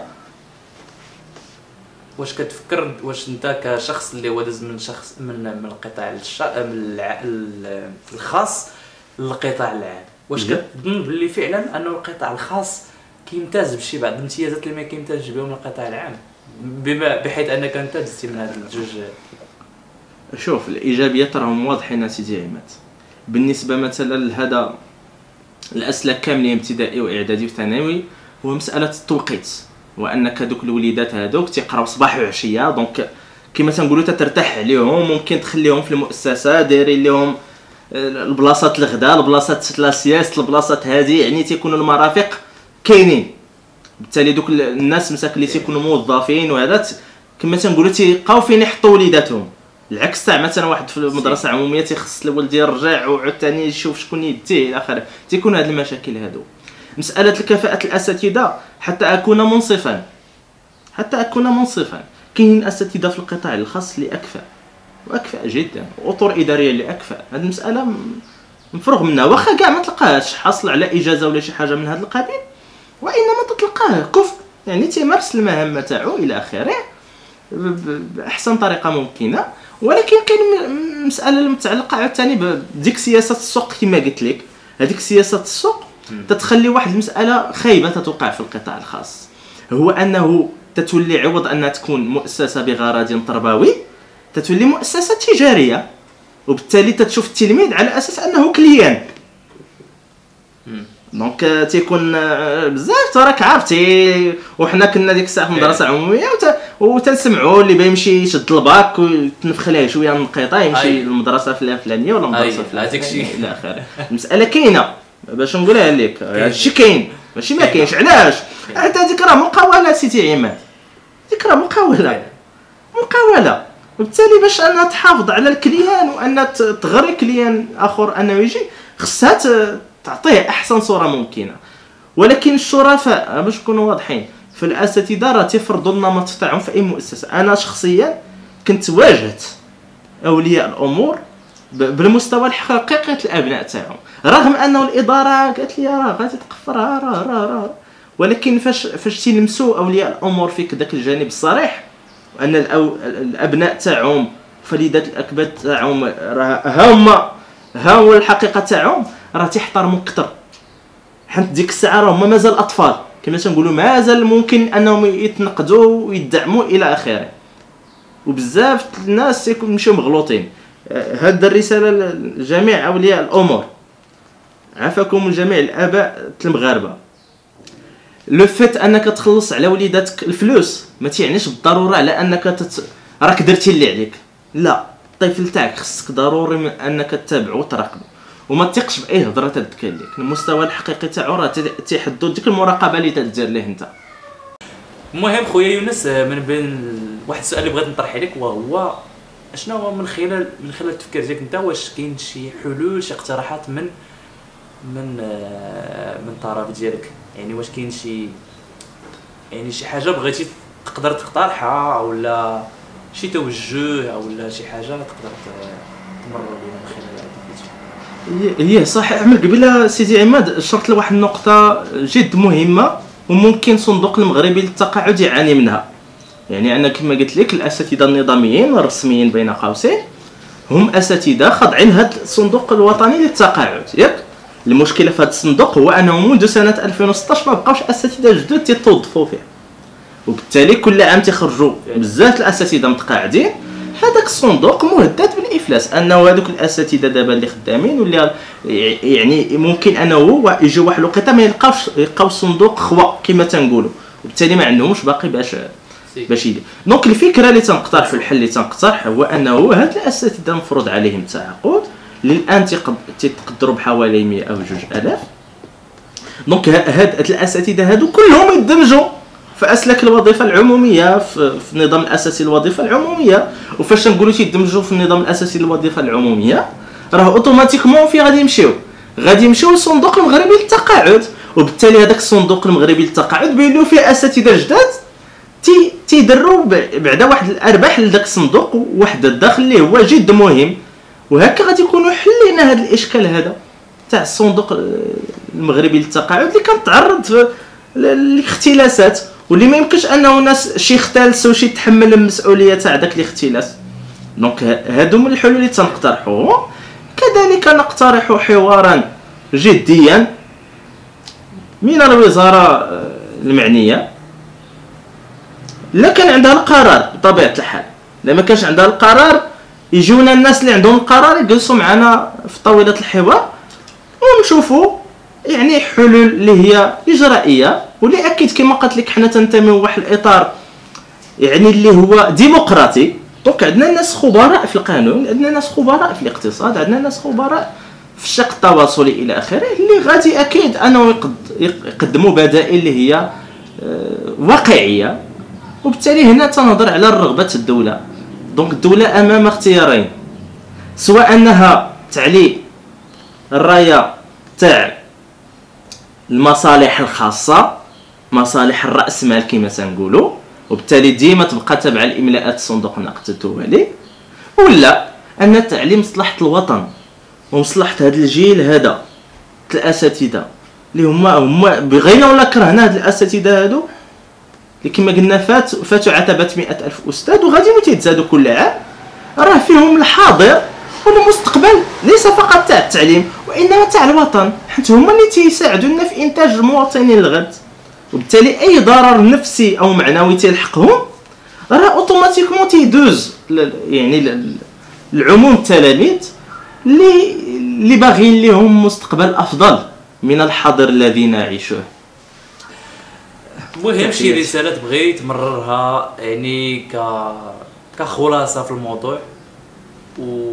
واش كتفكر واش انت كشخص اللي هو داز من شخص من من القطاع الش... من الع... الخاص للقطاع العام، واش كتظن باللي فعلا انه القطاع الخاص كيمتاز بشي بعض الامتيازات اللي ما كيمتازش بهم القطاع العام، بما بحيث انك انت دزتي من هاد الجوج؟ شوف الايجابيات راهم واضحين سيدي عماد. بالنسبه مثلا لهذا الاسلاك كاملين ابتدائي واعدادي وثانوي، هو مساله التوقيت، وانك دوك الوليدات هذوك تيقراو صباح وعشيه، دونك كما تنقولوا تترتاح عليهم، ممكن تخليهم في المؤسسه دايرين لهم البلاصات الغداء، البلاصات لاسياست، البلاصات هذه، يعني تيكونوا المرافق كاينين. بالتالي دوك الناس مساكن اللي تيكونوا موظفين وهذا كما تنقولوا تيبقاو فين يحطوا وليداتهم، العكس تاع مثلا واحد في المدرسه عموميه تيخص الولد يرجع وعاد ثاني يشوف شكون يديه الى اخره، تيكون هاد المشاكل هادو. مساله الكفاءه الاساتذه، حتى اكون منصفا حتى اكون منصفا كاين اساتذه في القطاع الخاص اللي اكفأ واكفأ جدا، واطر اداريه اللي اكفأ. هذه المساله مفروغ منها، واخا كاع ما تلقاهش حاصل على اجازه ولا شي حاجه من هذا القبيل، وانما تلقاه كفء، يعني تيمارس المهام تاعو الى اخره باحسن طريقه ممكنه. ولكن كاين مساله المتعلقه عاوتاني بديك سياسه السوق كما قلت لك. هذيك سياسه السوق تتخلي واحد المساله خايبه تتوقع في القطاع الخاص، هو انه تتولي عوض انها تكون مؤسسه بغرض تربوي تتولي مؤسسه تجاريه، وبالتالي تتشوف التلميذ على اساس انه كليان. دونك تيكون بزاف راك عرفتي، وحنا كنا ديك الساعه في مدرسه عموميه وتنسمعوا اللي بيمشي يشد الباك ويتنفخ ليه شويه من القيطه يمشي للمدرسه الفلانيه ولا المدرسه الفلانيه الى اخره. المساله كاينه باش نقولها لك، هادشي كاين ماشي ما كاينش. علاش؟ حتى ديك راه مقاوله سيدي عماد، ديك راه مقاوله مقاوله وبالتالي باش انها تحافظ على الكليان وان تغري كليان اخر انه يجي، خصها تعطيه احسن صوره ممكنه. ولكن الشرفاء باش نكونوا واضحين في الاساتذه راه تيفرضوا النمط تاعهم في اي مؤسسه. انا شخصيا كنت واجهت اولياء الامور بالمستوى الحقيقي الابناء تاعهم، رغم انه الاداره قالت لي راه غادي تقفرها راه راه راه ولكن فاش فاش تيلمسوا اولياء الامور فيك ذاك الجانب الصريح، وان الأو... الابناء تاعهم فليدات الاكباد تاعهم راه هما ها هو الحقيقه تاعهم، راه تيحترموا اكثر. حيت ديك الساعه راه هما مازال اطفال كما تنقولوا، مازال ممكن انهم يتنقدوا ويدعموا الى اخره، وبزاف الناس يكونوا مشاو مغلوطين. هاد الرساله لجميع اولياء الامور، عافاكم جميع الاباء المغاربه، لو فيت انك تخلص على وليداتك الفلوس ما تيعنيش بالضروره على انك تت... راك درتي اللي عليك. لا، الطفل تاعك خصك ضروري انك تتابعه وتراقبه وما تثقش باي هضره تذكر لك. المستوى الحقيقي تاعو راه تيحدد ديك المراقبه اللي تدير ليه انت. المهم خويا يونس، من بين واحد السؤال اللي بغيت نطرح عليك، وهو شنو هو من خلال من خلال التفكير ديالك انت، واش كاين شي حلول شي اقتراحات من من من الطرف ديالك؟ يعني واش كاين شي يعني شي حاجه بغيتي تقدر تقترحها، ولا شي توجه ولا شي حاجه تقدر تمر بينا من خلال هذا الفيديو؟ هي صح. من قبل سيدي عماد شرت لواحد النقطه جد مهمه وممكن صندوق المغربي للتقاعد يعاني منها. يعني انا كما قلت لك الاساتذه النظاميين والرسميين بين قوسين هم اساتذه خاضعين لهذا الصندوق الوطني للتقاعد ياك. المشكله في هذا الصندوق هو انه منذ سنه ألفين وستطاش ما بقاوش اساتذه جدد تيتوظفوا فيه، وبالتالي كل عام تيخرجوا بزاف الاساتذه متقاعدين. هذاك الصندوق مهدد بالافلاس، انه هذوك الاساتذه دابا اللي خدامين واللي يعني ممكن انه يجي واحد الوقيته ما يلقاوش يلقاو الصندوق خوا كما تنقولوا، وبالتالي ما عندهمش باقي باش باش يدير. دونك الفكره اللي تنقترح في الحل اللي تنقترح هو انه هاد الاساتذه المفروض عليهم التعاقد اللي الان تيقدروا بحوالي مئة او جوج الاف. دونك هاد الاساتذه هادو كلهم يدمجوا في اسلاك الوظيفه العموميه في, في النظام الاساسي للوظيفه العموميه. وفاش نقولوا تيدمجوا في النظام الاساسي للوظيفه العموميه راه اوتوماتيكمون في غادي يمشيو غادي يمشيو للصندوق المغربي للتقاعد، وبالتالي هذاك الصندوق المغربي للتقاعد بيوليو فيه اساتذه جداد تي تيدروا بعدا واحد الارباح لذاك الصندوق وواحد الدخل اللي هو جد مهم. وهكا غادي يكونوا حلينا هذا الاشكال هذا تاع الصندوق المغربي للتقاعد اللي كنتعرض للاختلاسات، واللي ما يمكنش انه ناس شي يختلس وشي يتحمل المسؤوليه تاع داك الاختلاس. دونك هادو من الحلول اللي تنقترحوهم. كذلك نقترح حوارا جديا من الوزاره المعنيه لا كان عندها القرار بطبيعه الحال. لا ما كانش عندها القرار يجونا الناس اللي عندهم القرار يجلسوا معنا في طاوله الحوار ونشوفوا يعني حلول اللي هي اجرائيه، واللي اكيد كما قلت لك حنا تنتمي لواحد الاطار يعني اللي هو ديمقراطي. دونك عندنا ناس خبراء في القانون، عندنا ناس خبراء في الاقتصاد، عندنا ناس خبراء في الشق التواصلي الى اخره، اللي غادي اكيد انه يقدموا بدائل اللي هي واقعيه. وبالتالي هنا تنهضر على رغبه الدوله. دونك الدوله امام اختيارين، سواء انها تعلي الرايه تاع المصالح الخاصه مصالح الراس مال كما تنقولوا، وبالتالي ديما تبقى تابعه الاملاءات صندوق النقد الدولي، ولا ان تعلي مصلحه الوطن ومصلحه هذا الجيل هذا الاساتذه اللي هما هما بغينا ولا كرهنا هاد الاساتذه هادو اللي كما قلنا فات فاتوا عتبه مئة الف استاذ وغادي يتزادوا كل عام. راه فيهم الحاضر والمستقبل ليس فقط تاع التعليم وانما تاع الوطن، حيت هما اللي تيساعدونا في انتاج المواطنين الغد. وبالتالي اي ضرر نفسي او معنوي تيلحقهم راه اوتوماتيكمون تيدوز يعني العموم التلاميذ اللي اللي باغيين لهم مستقبل افضل من الحاضر الذي نعيشه. المهم شي رساله تبغي تمررها يعني ك كخلاصه في الموضوع و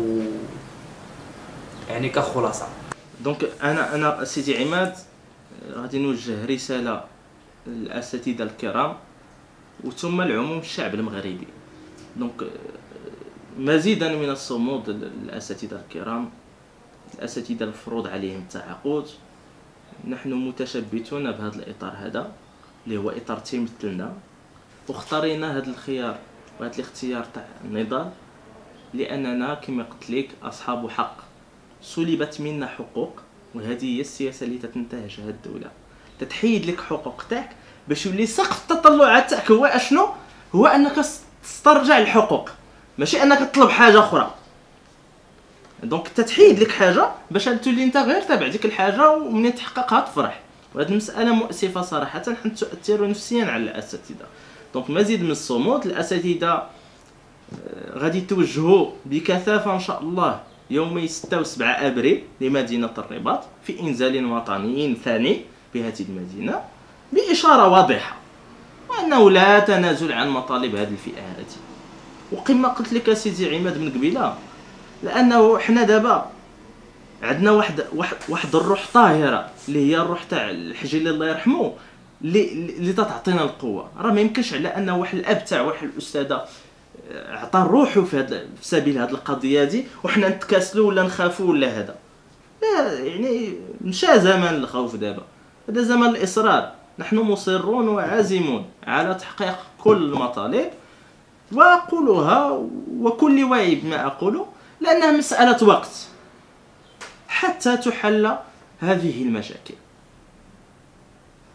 يعني كخلاصه. دونك انا انا سيدي عماد غادي نوجه رساله للاساتذه الكرام وثم العموم الشعب المغربي. دونك مزيدا من الصمود للاساتذه الكرام، الاساتذه المفروض عليهم التعاقد. نحن متشبتون بهذا الاطار هذا اللي هو اطار تيمثلنا، واختارينا هذا الخيار وهذا الاختيار تاع النضال لاننا كما قلت لك اصحاب حق سلبت منا حقوق، وهذه هي السياسه اللي تنتهجها الدوله، تتحيد لك حقوق تاعك باش يولي سقف التطلعات تاعك هو اشنو؟ هو انك تسترجع الحقوق، ماشي انك تطلب حاجه اخرى. دونك تتحيد لك حاجه باش تولي انت غير تابع ديك الحاجه ومنين تحققها تفرح. وهذه المساله مؤسفه صراحه، حيت تؤثر نفسيا على الاساتذه. دونك مزيد من الصمود. الاساتذه غادي توجهوا بكثافه ان شاء الله يومي ستة و سبعة ابريل لمدينه الرباط في انزال وطني ثاني بهذه المدينه باشاره واضحه وانه لا تنازل عن مطالب هذه الفئه هذه. وكما قلت لك سيدي عماد من قبيله، لانه حنا دابا عندنا واحد واحد واحد الروح طاهره اللي هي الروح تاع الحجيلي الله يرحمه اللي اللي تعطينا القوه. راه ما يمكنش على ان واحد الاب تاع واحد الاستاذه عطى روحه في هذا في سبيل هذه القضيه دي وحنا نتكاسلوا ولا نخافوا ولا هذا. لا يعني مشى زمان الخوف، دابا هذا زمان الاصرار. نحن مصرون وعازمون على تحقيق كل المطالب، واقولها وكل وعي بما اقوله، لانها مساله وقت حتى تحل هذه المشاكل.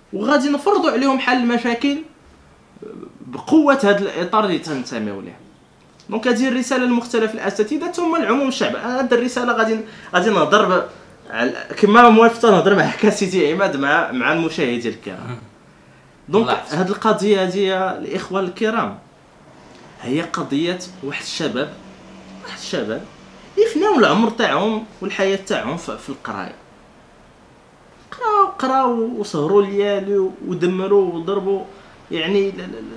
وغادي نفرضوا عليهم حل المشاكل بقوه هذا الاطار اللي تنتميو ليه. دونك هذه الرساله لمختلف الاساتذه ثم العموم الشعب. انا هذه الرساله غادي غادي نهضر كما موافقت نهضر معك سيدي عماد مع مع المشاهدين الكرام. دونك هذه القضيه هذه الاخوه الكرام هي قضيه واحد الشباب واحد الشباب يفناو العمر تاعهم والحياه تاعهم في القرايه. قراو قراو وسهروا ليالي ودمروا وضربوا يعني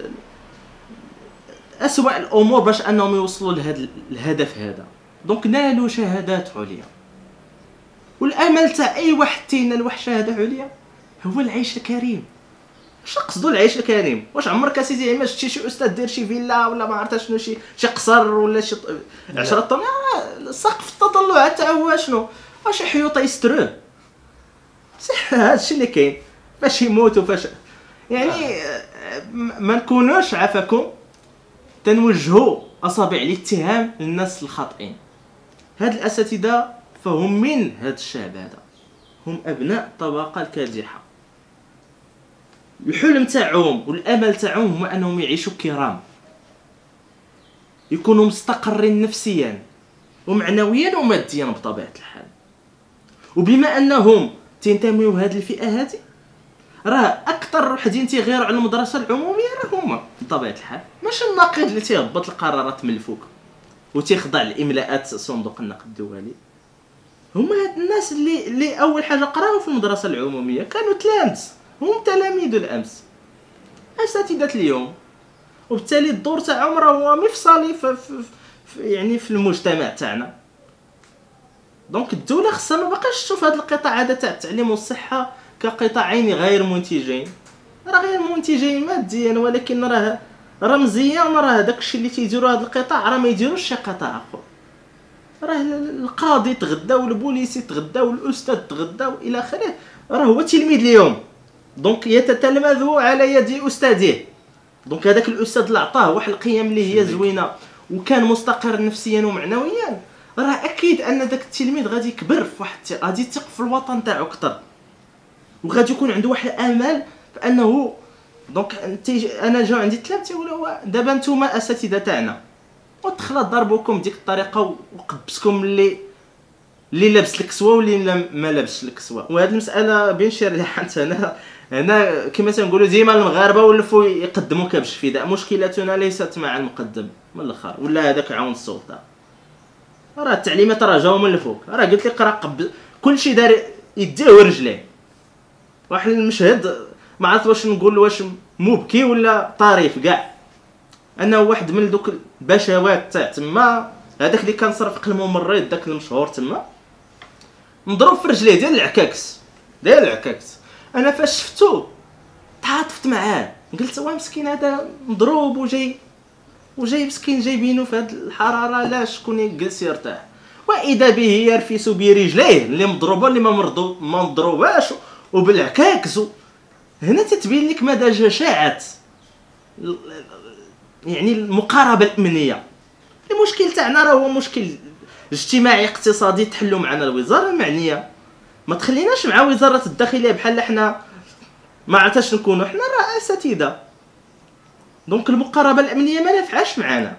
أسوأ الامور باش انهم يوصلوا لهذا الهدف هذا. دونك نالوا شهادات عليا، والامل تاع اي واحد تينال واحد شهاده عليا هو العيش الكريم. واش قصدوا العيش الكريم؟ واش عمرك اسيدي عماد شتي شي استاذ دير شي فيلا ولا ما عرفتش شنو شي شي قصر ولا شي عشرة طن سقف التطلعات تاع هو شنو؟ واش حيوط يستروه صح. هادشي اللي كاين فاش يموتوا فاش يعني ما نكونوش عافاكم تنوجهوا اصابع الاتهام للناس الخاطئين. هاد الاساتذه فهم من هاد الشعب هذا، هم ابناء الطبقه الكادحه. الحلم تاعهم والامل تاعهم هو انهم يعيشوا كرام، يكونوا مستقرين نفسيا ومعنويا وماديا بطبيعه الحال. وبما انهم تنتميوا لهذه الفئه هذه راه اكثر وحدين تيغيروا على المدرسه العموميه راه هما بطبيعه الحال، ماشي الناقد اللي تيهبط القرارات من الفوق وتيخضع لاملاءات صندوق النقد الدولي. هما هاد الناس اللي اللي اول حاجه قراو في المدرسه العموميه كانوا تلامذ، هم تلاميذ الامس اساتذه اليوم، وبالتالي الدور تاعهم راه هو مفصلي في, في, في يعني في المجتمع تاعنا. دونك الدوله خصها ما بقاش تشوف هذا القطاع هذا تاع التعليم والصحه كقطاعين غير منتجين، راه غير منتجين ماديا ولكن راه رمزيا راه داكشي اللي تيديروا هذا القطاع راه ما يديروش شي قطاع اخر. راه القاضي تغدا والبوليسي تغدا والاستاذ تغدا والى اخره، راه هو تلميذ اليوم دونك يتتلمذ على يد استاذه. دونك هذاك الاستاذ اللي عطاه واحد القيم اللي هي زوينه وكان مستقر نفسيا ومعنويا، راه اكيد ان داك التلميذ غادي يكبر في واحد غادي يثق في الوطن تاعو اكثر، وغادي يكون عنده واحد الامل بانه دونك انت انا جا عندي تلامذه تيقولوا دابا نتوما اساتذه تاعنا ودخلت ضربوكم بديك الطريقه وقبسكم اللي اللي لابس الكسوه واللي ما لابسش الكسوه. وهذه المساله بين شير اللي حنت انا هنا كما تنقولوا ديما المغاربه ولفوا يقدموا كبش فداء. مشكلتنا ليست مع المقدم من الاخر ولا هذاك عون السلطه، راه التعليمات راه جاو من الفوق. راه قلت لك راه قب كلشي دار يديه ورجليه. واحد المشهد ما عرفت واش نقول واش مبكي ولا طريف كاع، انه واحد من دوك البشوات تاع تما هذاك اللي كان صرف قلمه مريض داك المشهور تما مضروب في رجليه ديال العكاكس ديال العكاكس. انا فاش شفتو تعاطفت معاه قلت واه مسكين هذا مضروب وجاي وجاي مسكين جايبينو في هذه الحراره لا شكون يجلس يرتاح، واذا به يرفس برجليه اللي مضروبه اللي ما مرضو ما مضروباش وبالعكاكس. هنا تتبين لك مدى جشاعه يعني المقاربه الامنيه. المشكل تاعنا راه هو مشكل اجتماعي اقتصادي تحلوا معنا الوزاره المعنيه، ما تخليناش مع وزاره الداخليه بحال حنا ما عرفتش نكونوا حنا راه اساتذه. دونك المقاربه الامنيه ما نفعاش معنا.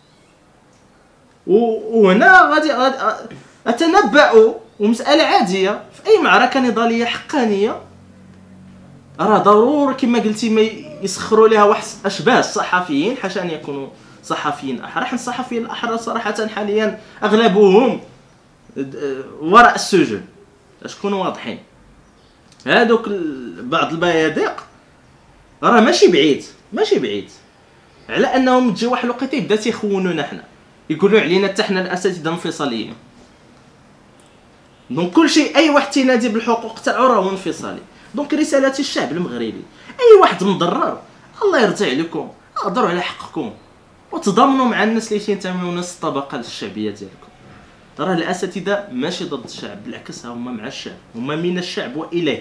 وهنا غادي اتنبأ ومساله عاديه في اي معركه نضاليه حقانيه راه ضروري كما قلتي ما يسخروا لها واحد اشباه الصحفيين، حاشا ان يكونوا صحفيين احرار. الصحفيين الاحرار صراحه حاليا اغلبهم وراء السجن، باش نكونوا واضحين. هادوك بعض البيادق راه ماشي بعيد ماشي بعيد على انهم تجي واحد الوقيته يبدا تيخونونا حنا، يقولوا علينا حتى حنا الاساتذه انفصاليين. دونك كلشي اي واحد تينادي بالحقوق تاعو راه هو انفصالي. دونك رساله الشعب المغربي اي واحد مضرر الله يرضي عليكم هضروا على حقكم وتضامنوا مع الناس اللي تينتميو لنفس الطبقه الشعبيه ديالكم. راه الاساتذه ماشي ضد الشعب، بالعكس هما مع الشعب، هما من الشعب واليه.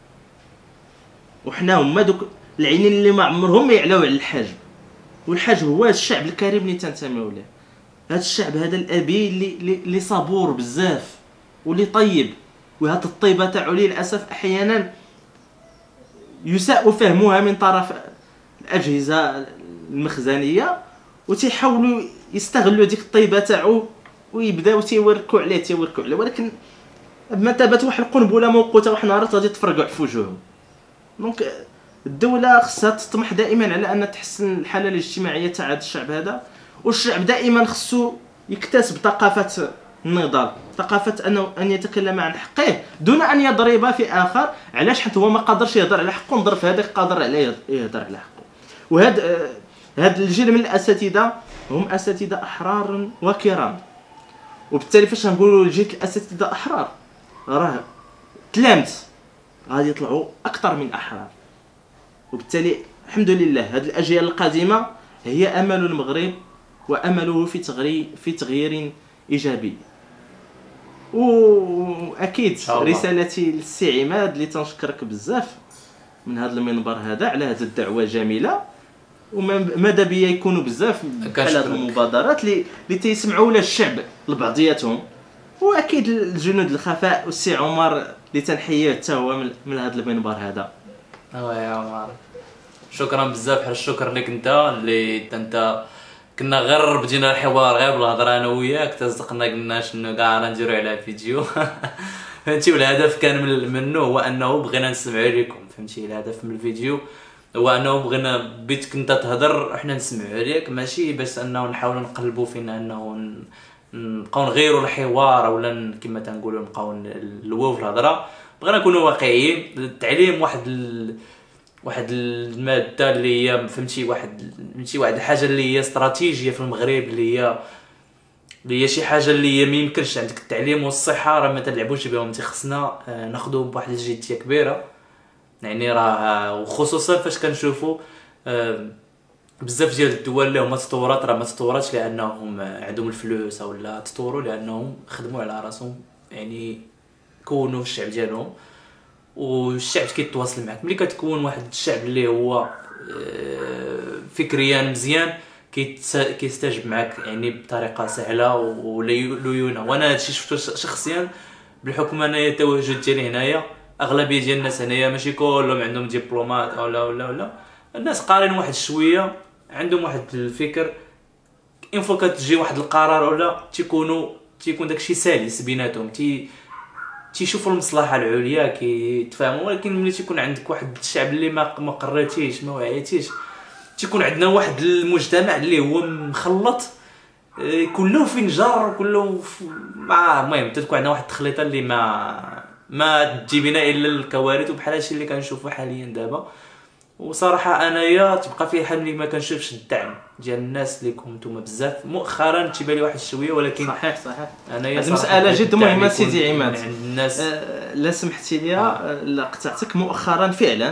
وحنا هما دوك العينين اللي ما عمرهم ما يعلاو على الحاجب، والحاجب هو الشعب الكريم اللي تنتميو ليه. هذا الشعب هذا الابي اللي اللي صبور بزاف واللي طيب، وهذا الطيبه تاعو للاسف احيانا يساء فهمها من طرف الاجهزه المخزنيه، وتيحاولوا يستغلوا ديك الطيبه تاعو ويبداو تيوركوا عليه تيوركوا عليه، ولكن بمثابه واحد القنبله موقوته واحد النهار غادي تفرقع في وجوههم. دونك الدوله خصها تطمح دائما على ان تحسن الحاله الاجتماعيه تاع هذا الشعب هذا، والشعب دائما خصو يكتسب ثقافه النضال، ثقافه انه ان يتكلم عن حقه دون ان يضرب في اخر. علاش؟ حيت هو ما قادرش يهضر على حقه، نضرب في هذاك قادر عليه يهضر على حقه. وهذا هذا الجيل من الاساتذه هم اساتذه احرار وكرام، وبالتالي فاش نقولوا جيل الاساتذه احرار راه تلامت غادي يطلعوا اكثر من احرار. وبالتالي الحمد لله هذه الاجيال القادمه هي امل المغرب وامله في تغيير في تغيير ايجابي. واكيد رسالتي للسي عماد اللي تنشكرك بزاف من هذا المنبر هذا على هذه الدعوه الجميله، وماذا بيا يكونوا بزاف بحال هذه المبادرات اللي اللي تيسمعوا للشعب لبعضياتهم. واكيد الجنود الخفاء والسي عمر اللي تنحييه حتى هو من, من هذا المنبر هذا. ايوا يا عمر شكرا بزاف. بحال الشكر لك انت اللي انت كنا غير بدينا الحوار غير بالهضره انا وياك تصدقنا قلنا شنو كاع راه نديرو على فيديو فهمتي. والهدف كان من منه هو انه بغينا نسمعوا لكم، فهمتي. الهدف من الفيديو هو انه بغينا بيتك انت تهضر احنا نسمعوا عليك، ماشي بس انه نحاولوا نقلبوا فينا انه نبقاو نغيروا الحوار ولا كما تنقولوا نبقاو نلووا في الهضره. بغينا نكونوا واقعيين. التعليم واحد ال... واحد الماده اللي هي فهمتي واحد فهمتي واحد الحاجه اللي هي استراتيجيه في المغرب، اللي هي اللي هي شي حاجه اللي هي ما يمكنش. عندك التعليم والصحه راه ما تلعبوش بهم، انت خصنا ناخذوهم بواحد الجديه كبيره يعني. راه وخصوصا فاش كنشوفوا بزاف ديال الدول اللي هما تطورات راه ما تطوراتش لانهم عندهم الفلوس او لا تطوروا لانهم خدموا على راسهم، يعني كونوا الشعب ديالهم والشعب كيتواصل معك. ملي كتكون واحد الشعب اللي هو فكريا مزيان كيستجب معك يعني بطريقه سهله وليونه. وانا هادشي شفتو شخصيا بالحكم انايا التواجد ديالي هنايا. اغلبيه ديال الناس هنايا ماشي كلهم عندهم دبلومات او لا ولا ولا الناس قارين واحد شويه، عندهم واحد الفكر. ان فوا كتجي واحد القرار ولا تيكونوا تيكون داكشي سلس بيناتهم، تي تيشوفوا المصلحه العليا كيتفاهموا. ولكن ملي تيكون عندك واحد الشعب اللي ما ما قريتيش ما وعيتيش، تيكون عندنا واحد المجتمع اللي هو مخلط كله فنجر كله مع المهم تتكون عندنا واحد التخليطه اللي ما ما تجيبنا الا الكوارث. وبحال هادشي اللي كنشوفو حاليا دابا. وصراحه انايا تبقى فيه حال ملي ما كنشوفش الدعم ديال الناس اللي كنتم بزاف مؤخرا تيبان لي واحد شويه. ولكن صحيح صحيح انايا هذه مساله جد مهمه سيدي عماد. عند الناس أه لا سمحتي لي آه. لا قطعتك. مؤخرا فعلا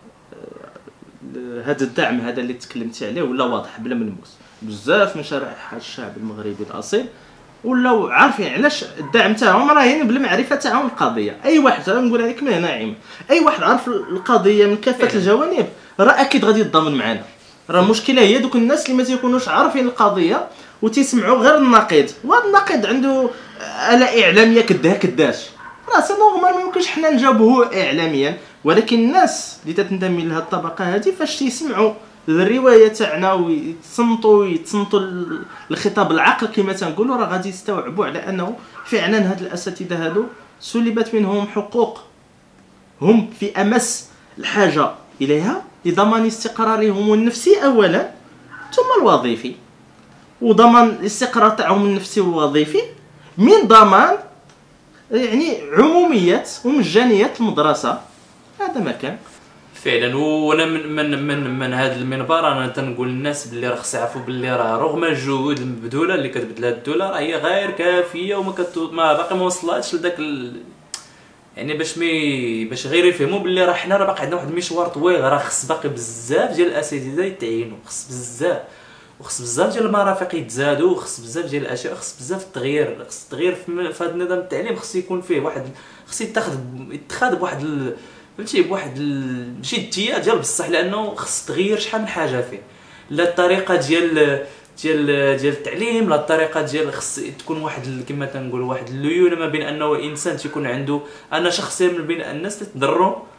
آه هذا الدعم هذا اللي تكلمتي عليه ولا واضح بلا ملموس. بزاف من شرائح الشعب المغربي الاصيل ولاو عارفين علاش الدعم تاعهم راهين بالمعرفه تاعهم القضيه. اي واحد نقولها لك من هنا عيم، اي واحد عارف القضيه من كافه إيه. الجوانب راه اكيد غادي يتضامن معنا. راه المشكله هي دوك الناس اللي ما تيكونوش عارفين القضيه وتسمعوا غير النقيض، وهذا النقيض عنده اله اعلاميه كدها كداش. راه سي نورمال ما يمكنش حنا نجاوبوه اعلاميا. ولكن الناس اللي تنتمي لهذه الطبقه هذه فاش تيسمعوا الروايه تاعنا ويتصنتوا يتصنتوا الخطاب العقل كما تنقولوا راه غادي يستوعبوا على انه فعلا هاد الاساتذه هادو سلبت منهم حقوق هم في امس الحاجه اليها لضمان استقرارهم النفسي اولا ثم الوظيفي، وضمان الاستقرار تاعهم النفسي والوظيفي من ضمان يعني عموميه ومجانيه المدرسه. هذا ما كان فعلا. وانا من من من, من هذا المنبر انا تنقول للناس باللي راه خص يعرفوا باللي راه رغم الجهود المبذوله اللي كتبذلها الدوله راه هي غير كافيه وما كت ما باقي ما وصلاتش لذاك ال... يعني باش مي باش غير يفهموا باللي راه حنا راه باقي عندنا واحد المشوار طويل. راه خص باقي بزاف ديال الاساتذه يتعينوا، خص بزاف وخص بزاف ديال المرافق يتزادوا، وخص بزاف ديال الاشياء، خص بزاف التغيير. خص التغيير في هذا النظام التعليم خص يكون فيه واحد خص يتخذ يتخذ بواحد ال... فهمتي بواحد الجديه ديال بصح، لانه خص تغير شحال من حاجه فيه. لا الطريقه ديال ديال ديال التعليم، لا الطريقه ديال خص تكون واحد كما تنقول واحد الليونه ما بين انه الانسان تيكون عنده. انا شخصيا من بين الناس اللي تضروا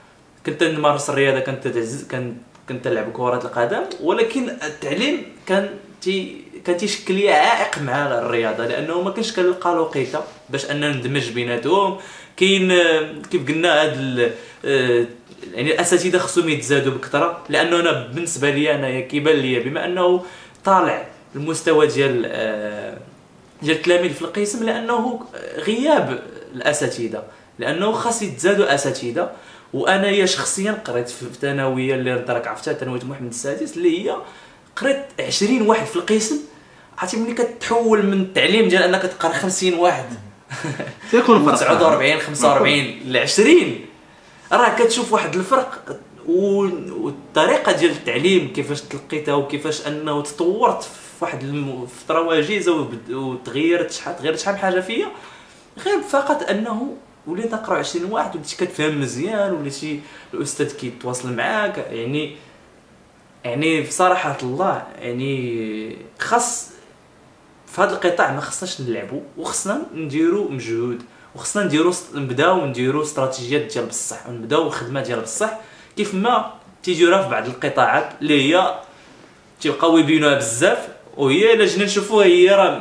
كنت نمارس الرياضه، كنت تعز... كنت كنت نلعب كره القدم، ولكن التعليم كان تي كان تيشكل لي عائق مع الرياضه، لانه ما كانش كنلقى الوقيته باش اننا ندمج بيناتهم. كاين كيف قلنا هاد يعني الاساتذه خصهم يتزادوا بكثره، لانه انا بالنسبه لي انا كيبان لي بما انه طالع المستوى ديال ديال التلاميذ في القسم، لانه غياب الاساتذه، لانه خاص يتزادوا اساتذه. وانا شخصيا قريت في الثانويه اللي راك عرفتها، ثانويه محمد السادس، اللي هي قريت عشرين واحد في القسم. عرفتي ملي كتحول من التعليم ديال انك تقرا خمسين واحد تيكون فرق تسعة وأربعين خمسة وأربعين ل عشرين، راه كتشوف واحد الفرق. والطريقه ديال التعليم كيفاش تلقيتها وكيفاش انه تطورت في واحد الفتره وجيزه وتغيرت شحال تغيرت شحال حاجه فيا، غير فقط انه وليت نقرا عشرين واحد، وليتي كتفهم مزيان، وليتي الاستاذ كيتواصل معاك. يعني يعني بصراحه الله يعني خاص في هذا القطاع ما خصناش نلعبوا، وخصنا نديروا مجهود، وخصنا نديروا نبداو نديروا استراتيجيات ديال بصح، ونبداو الخدمه ديال بصح كيف ما تيجيوها في بعض القطاعات اللي هي تيبقاو يبينوها بزاف، وهي الا جينا نشوفوها هي راه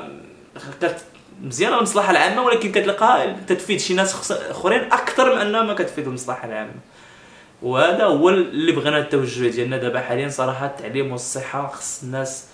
مزيانه للمصلحه العامه، ولكن كتلقاها تتفيد شي ناس اخرين اكثر من انها ما كتفيد المصلحه العامه. وهذا هو اللي بغينا التوجه ديالنا دابا حاليا صراحه. التعليم والصحه خص الناس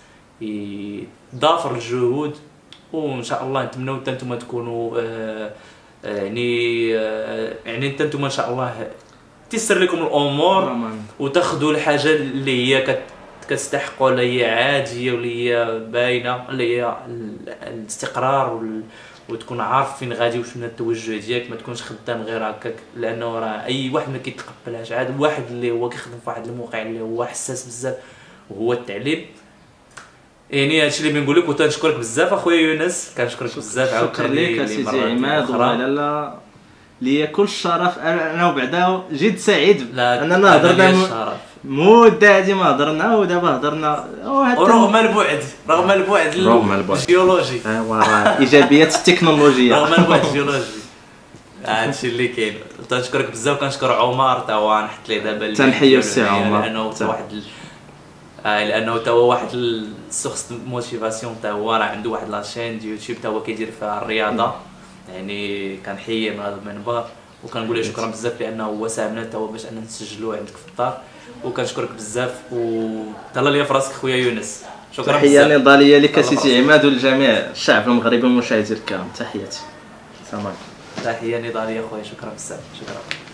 يضافر الجهود، وان شاء الله نتمنوا حتى نتوما تكونوا آه يعني آه يعني حتى نتوما ان شاء الله تيسر لكم الامور وتاخذوا الحاجه اللي هي كتستحقوا، اللي هي عاديه واللي هي باينه، اللي هي الاستقرار وال... وتكون عارف فين غادي وشنو التوجه ديالك، ما تكونش خدام غير هكاك، لانه راه اي واحد ما كيتقبلهاش. عاد واحد اللي هو كيخدم في واحد الموقع اللي هو حساس بزاف وهو التعليم. يعني هادشي اللي بنقول لك، وتنشكرك بزاف اخويا يونس، كنشكرك بزاف عاوتاني. شكرا لك اسيدي عماد، والله لا ليا كل الشرف. انا وبعدا جد سعيد اننا هضرنا مده هادي ما هضرنا، ودابا هضرنا رغم البعد رغم البعد الجيولوجي. ايوا راه ايجابيات التكنولوجيا رغم البعد الجيولوجي. هادشي اللي كاين. تنشكرك بزاف، كنشكر عمر تا هو نحط ليه دابا تنحيو السي عمر، لانه واحد آه لانه تا هو واحد السورس موتيفاسيون، تا هو راه عنده واحد لاشين ديال يوتيوب تا هو كيدير فيها الرياضه. يعني كنحيي من هذا المنبر وكنقول له شكرا بزاف، لانه هو ساهمنا تا هو باش اننا نسجلوه عندك في الدار. وكنشكرك بزاف، وتهلا ليا في راسك خويا يونس. شكرا بزاف. تحيه نضاليه لك سيدي عماد ولجميع الشعب المغربي والمشاهدين الكرام. تحياتي. تحيه نضاليه خويا، شكرا بزاف. شكرا.